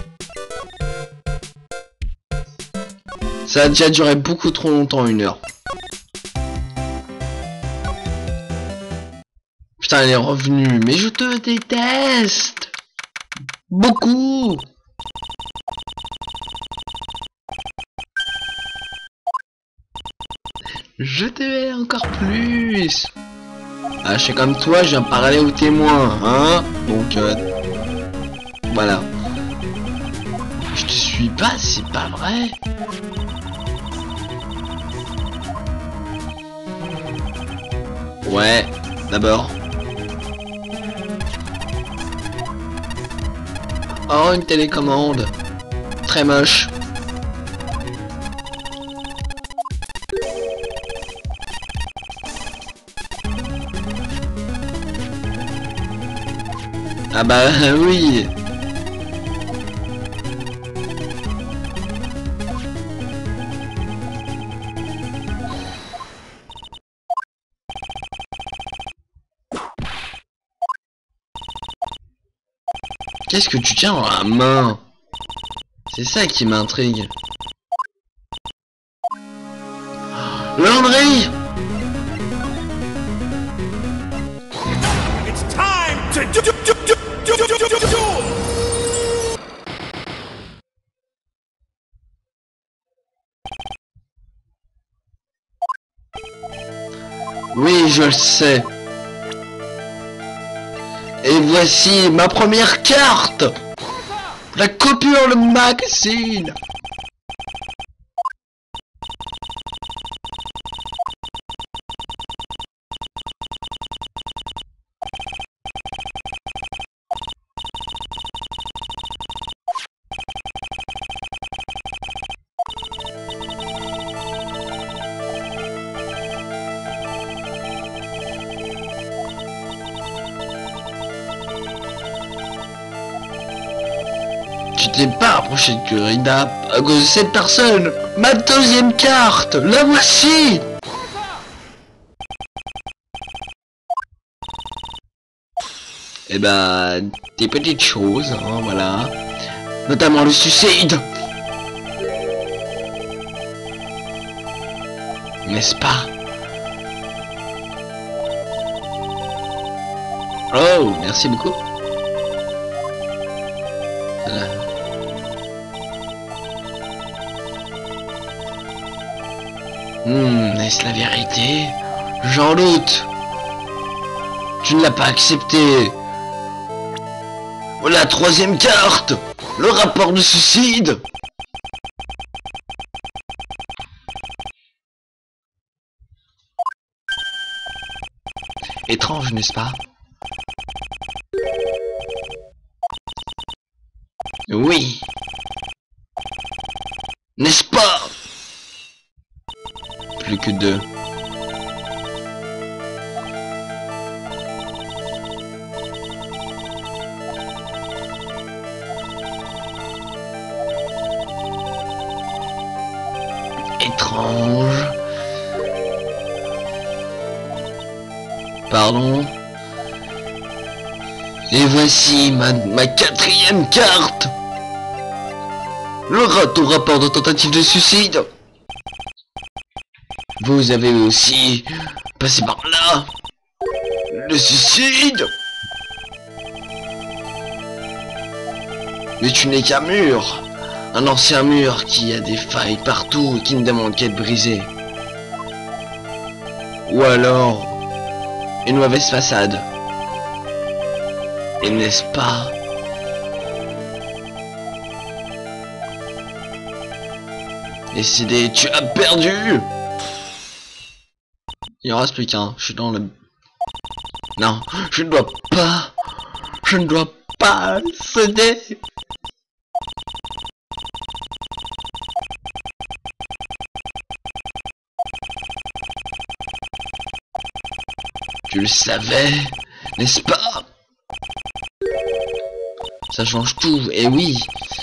Speaker 1: Ça a déjà duré beaucoup trop longtemps, une heure. Putain, elle est revenue, mais je te déteste. Beaucoup. Je te hais encore plus. Ah, je suis comme toi, je viens parler aux témoins, hein. Donc, euh, voilà. Je te suis pas, c'est pas vrai. Ouais, d'abord. Oh, une télécommande. Très moche. Ah bah oui. Qu'est-ce que tu tiens dans la main? C'est ça qui m'intrigue. Landry!
Speaker 2: It's time to do do do do do do do do do do.
Speaker 1: Oui, je le sais. Et voici ma première carte. La coupure, le magazine. Tu t'es pas approché de Kurida à cause de cette personne. Ma deuxième carte, la voici. Et bah, des petites choses, hein, voilà. Notamment le suicide. N'est-ce pas? Oh, merci beaucoup. Voilà. Hmm, est-ce la vérité? J'en doute. Tu ne l'as pas accepté. Voilà la troisième carte. Le rapport de suicide. Étrange, n'est-ce pas? Oui. N'est-ce pas? Plus que deux. Étrange. Pardon. Et voici ma, ma quatrième carte. Le rat- rapport de tentative de suicide. Vous avez aussi passé par là. Le suicide. Mais tu n'es qu'un mur. Un ancien mur qui a des failles partout et qui ne demande qu'à être brisé. Ou alors une mauvaise façade. Et n'est-ce pas? Décidé, tu as perdu. Il en reste plus qu'un. Je suis dans le... Non, je ne dois pas. Je ne dois pas céder. Tu le savais, n'est-ce pas? Ça change tout, et oui.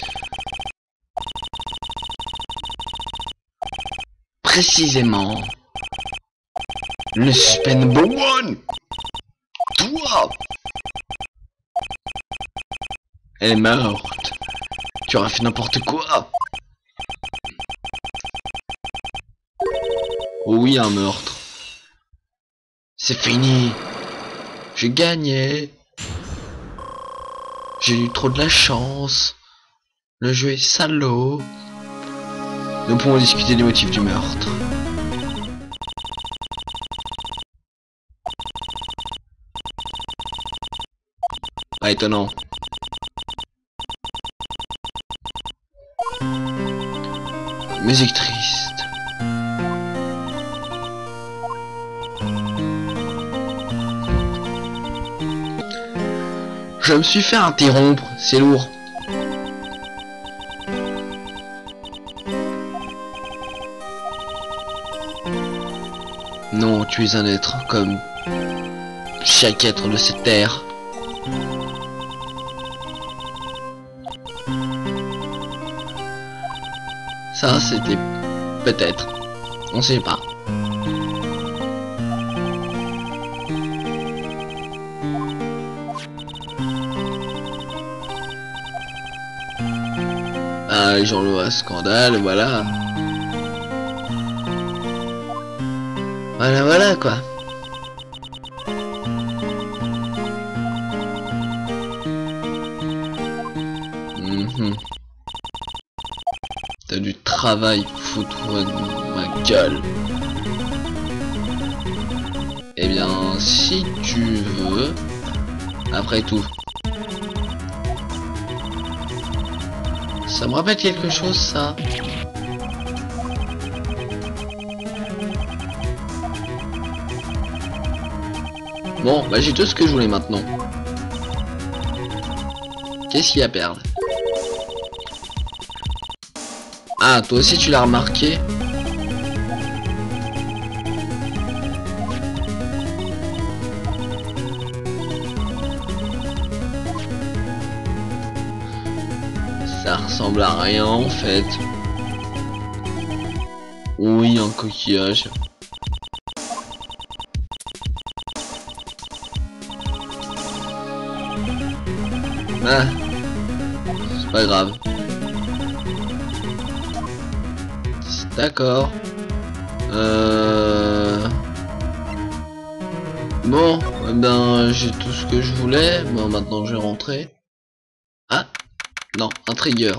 Speaker 1: Précisément. Le suspect number one. Toi. Elle est morte. Tu auras fait n'importe quoi. Oh oui, un meurtre. C'est fini. J'ai gagné. J'ai eu trop de la chance. Le jeu est salaud. Nous pouvons discuter des motifs du meurtre. Pas étonnant. Musique triste. Je me suis fait interrompre, c'est lourd. Non, tu es un être comme chaque être de cette terre. Ça, c'était peut-être. On sait pas. Ah, les gens le voient scandale, voilà. Voilà, voilà, quoi. Mm-hmm. T'as du travail, foutre de ma gueule. Eh bien, si tu veux... Après tout... Ça me rappelle quelque chose, ça. Bon, bah j'ai tout ce que je voulais maintenant. Qu'est-ce qu'il y a à perdre? Ah, toi aussi tu l'as remarqué? Ça ressemble à rien en fait. Oui, un coquillage. Ah, c'est pas grave. D'accord. Euh... Bon, eh ben j'ai tout ce que je voulais. Bon, maintenant je vais rentrer. Ah, non, un trigger.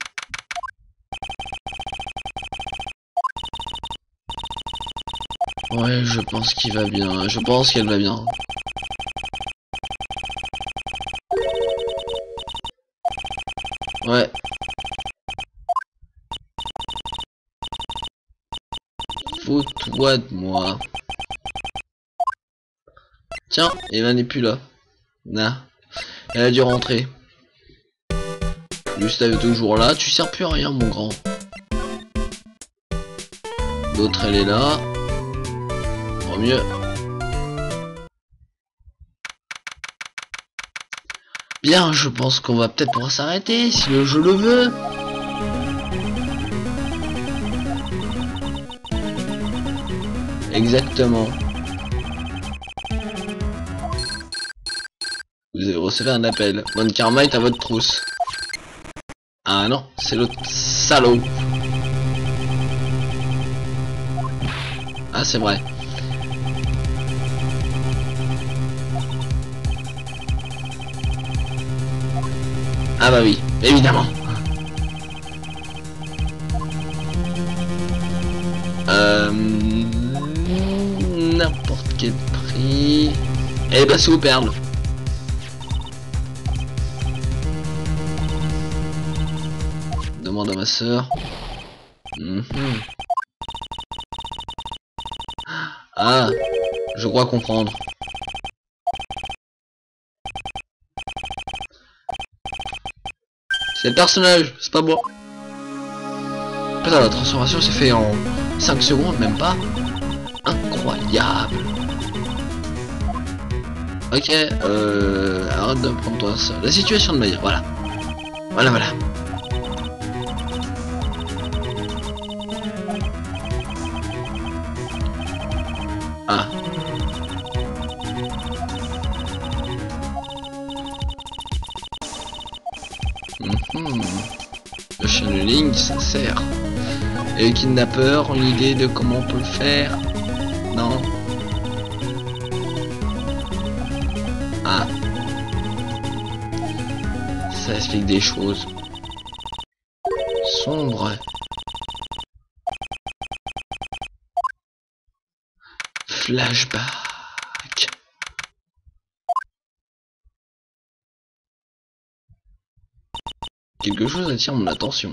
Speaker 1: Ouais, je pense qu'il va bien. Je pense qu'elle va bien. Ouais. Fous-toi de moi. Tiens, Evan n'est plus là. Nah. Elle a dû rentrer. Juste elle est toujours là. Tu sers plus à rien, mon grand. L'autre, elle est là. Tant mieux. Bien, je pense qu'on va peut-être pouvoir s'arrêter si le jeu le veut. Exactement. Vous avez reçu un appel. Bonne Karma est à votre trousse. Ah non, c'est l'autre salaud. Ah, c'est vrai. Ah bah oui, évidemment. Euh... N'importe quel prix. Eh bah c'est vous perdre. Demande à ma soeur. Mm-hmm. Ah, je crois comprendre. C'est le personnage, c'est pas moi. Putain, la transformation s'est fait en cinq secondes, même pas. Incroyable. Ok, euh... arrête de prendre toi ça. La situation de Maya, voilà. Voilà, voilà. Ah. Mm-hmm. Le channeling, ça sert. Et le kidnappeur, une idée de comment on peut le faire? Non. Ah. Ça explique des choses. Sombre. Flashback. Quelque chose attire mon attention.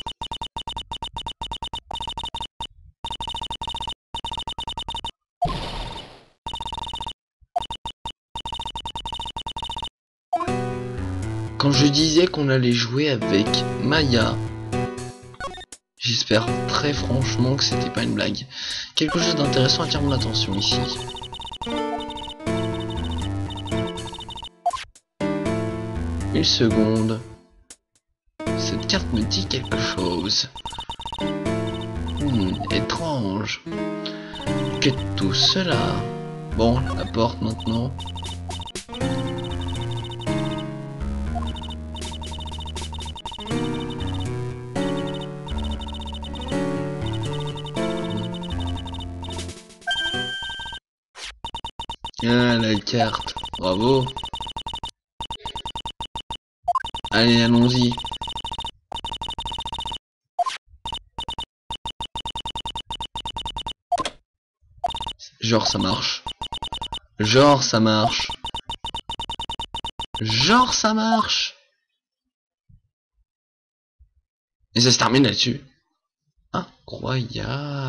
Speaker 1: Quand je disais qu'on allait jouer avec Maya, j'espère très franchement que c'était pas une blague. Quelque chose d'intéressant attire mon attention ici. Une seconde. Cette carte me dit quelque chose. Hmm, étrange. Que tout cela. Bon, la porte maintenant. Ah, la carte. Bravo. Allez, allons-y. Genre ça marche. Genre ça marche. Genre ça marche. Et ça se termine là-dessus. Incroyable.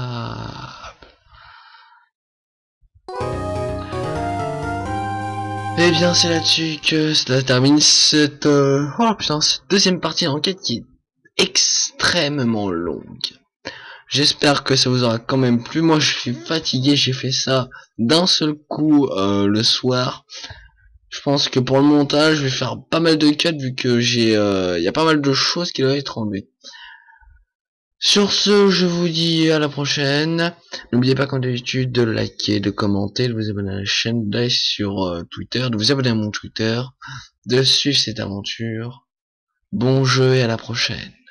Speaker 1: Et bien c'est là-dessus que cela termine cette, euh... oh putain, cette deuxième partie d'enquête qui est extrêmement longue. J'espère que ça vous aura quand même plu. Moi je suis fatigué, j'ai fait ça d'un seul coup euh, le soir. Je pense que pour le montage je vais faire pas mal de cuts vu que j'ai, euh, y a pas mal de choses qui doivent être enlevées. Sur ce, je vous dis à la prochaine. N'oubliez pas comme d'habitude de liker, de commenter, de vous abonner à la chaîne, d'aller sur euh, Twitter, de vous abonner à mon Twitter, de suivre cette aventure. Bon jeu et à la prochaine.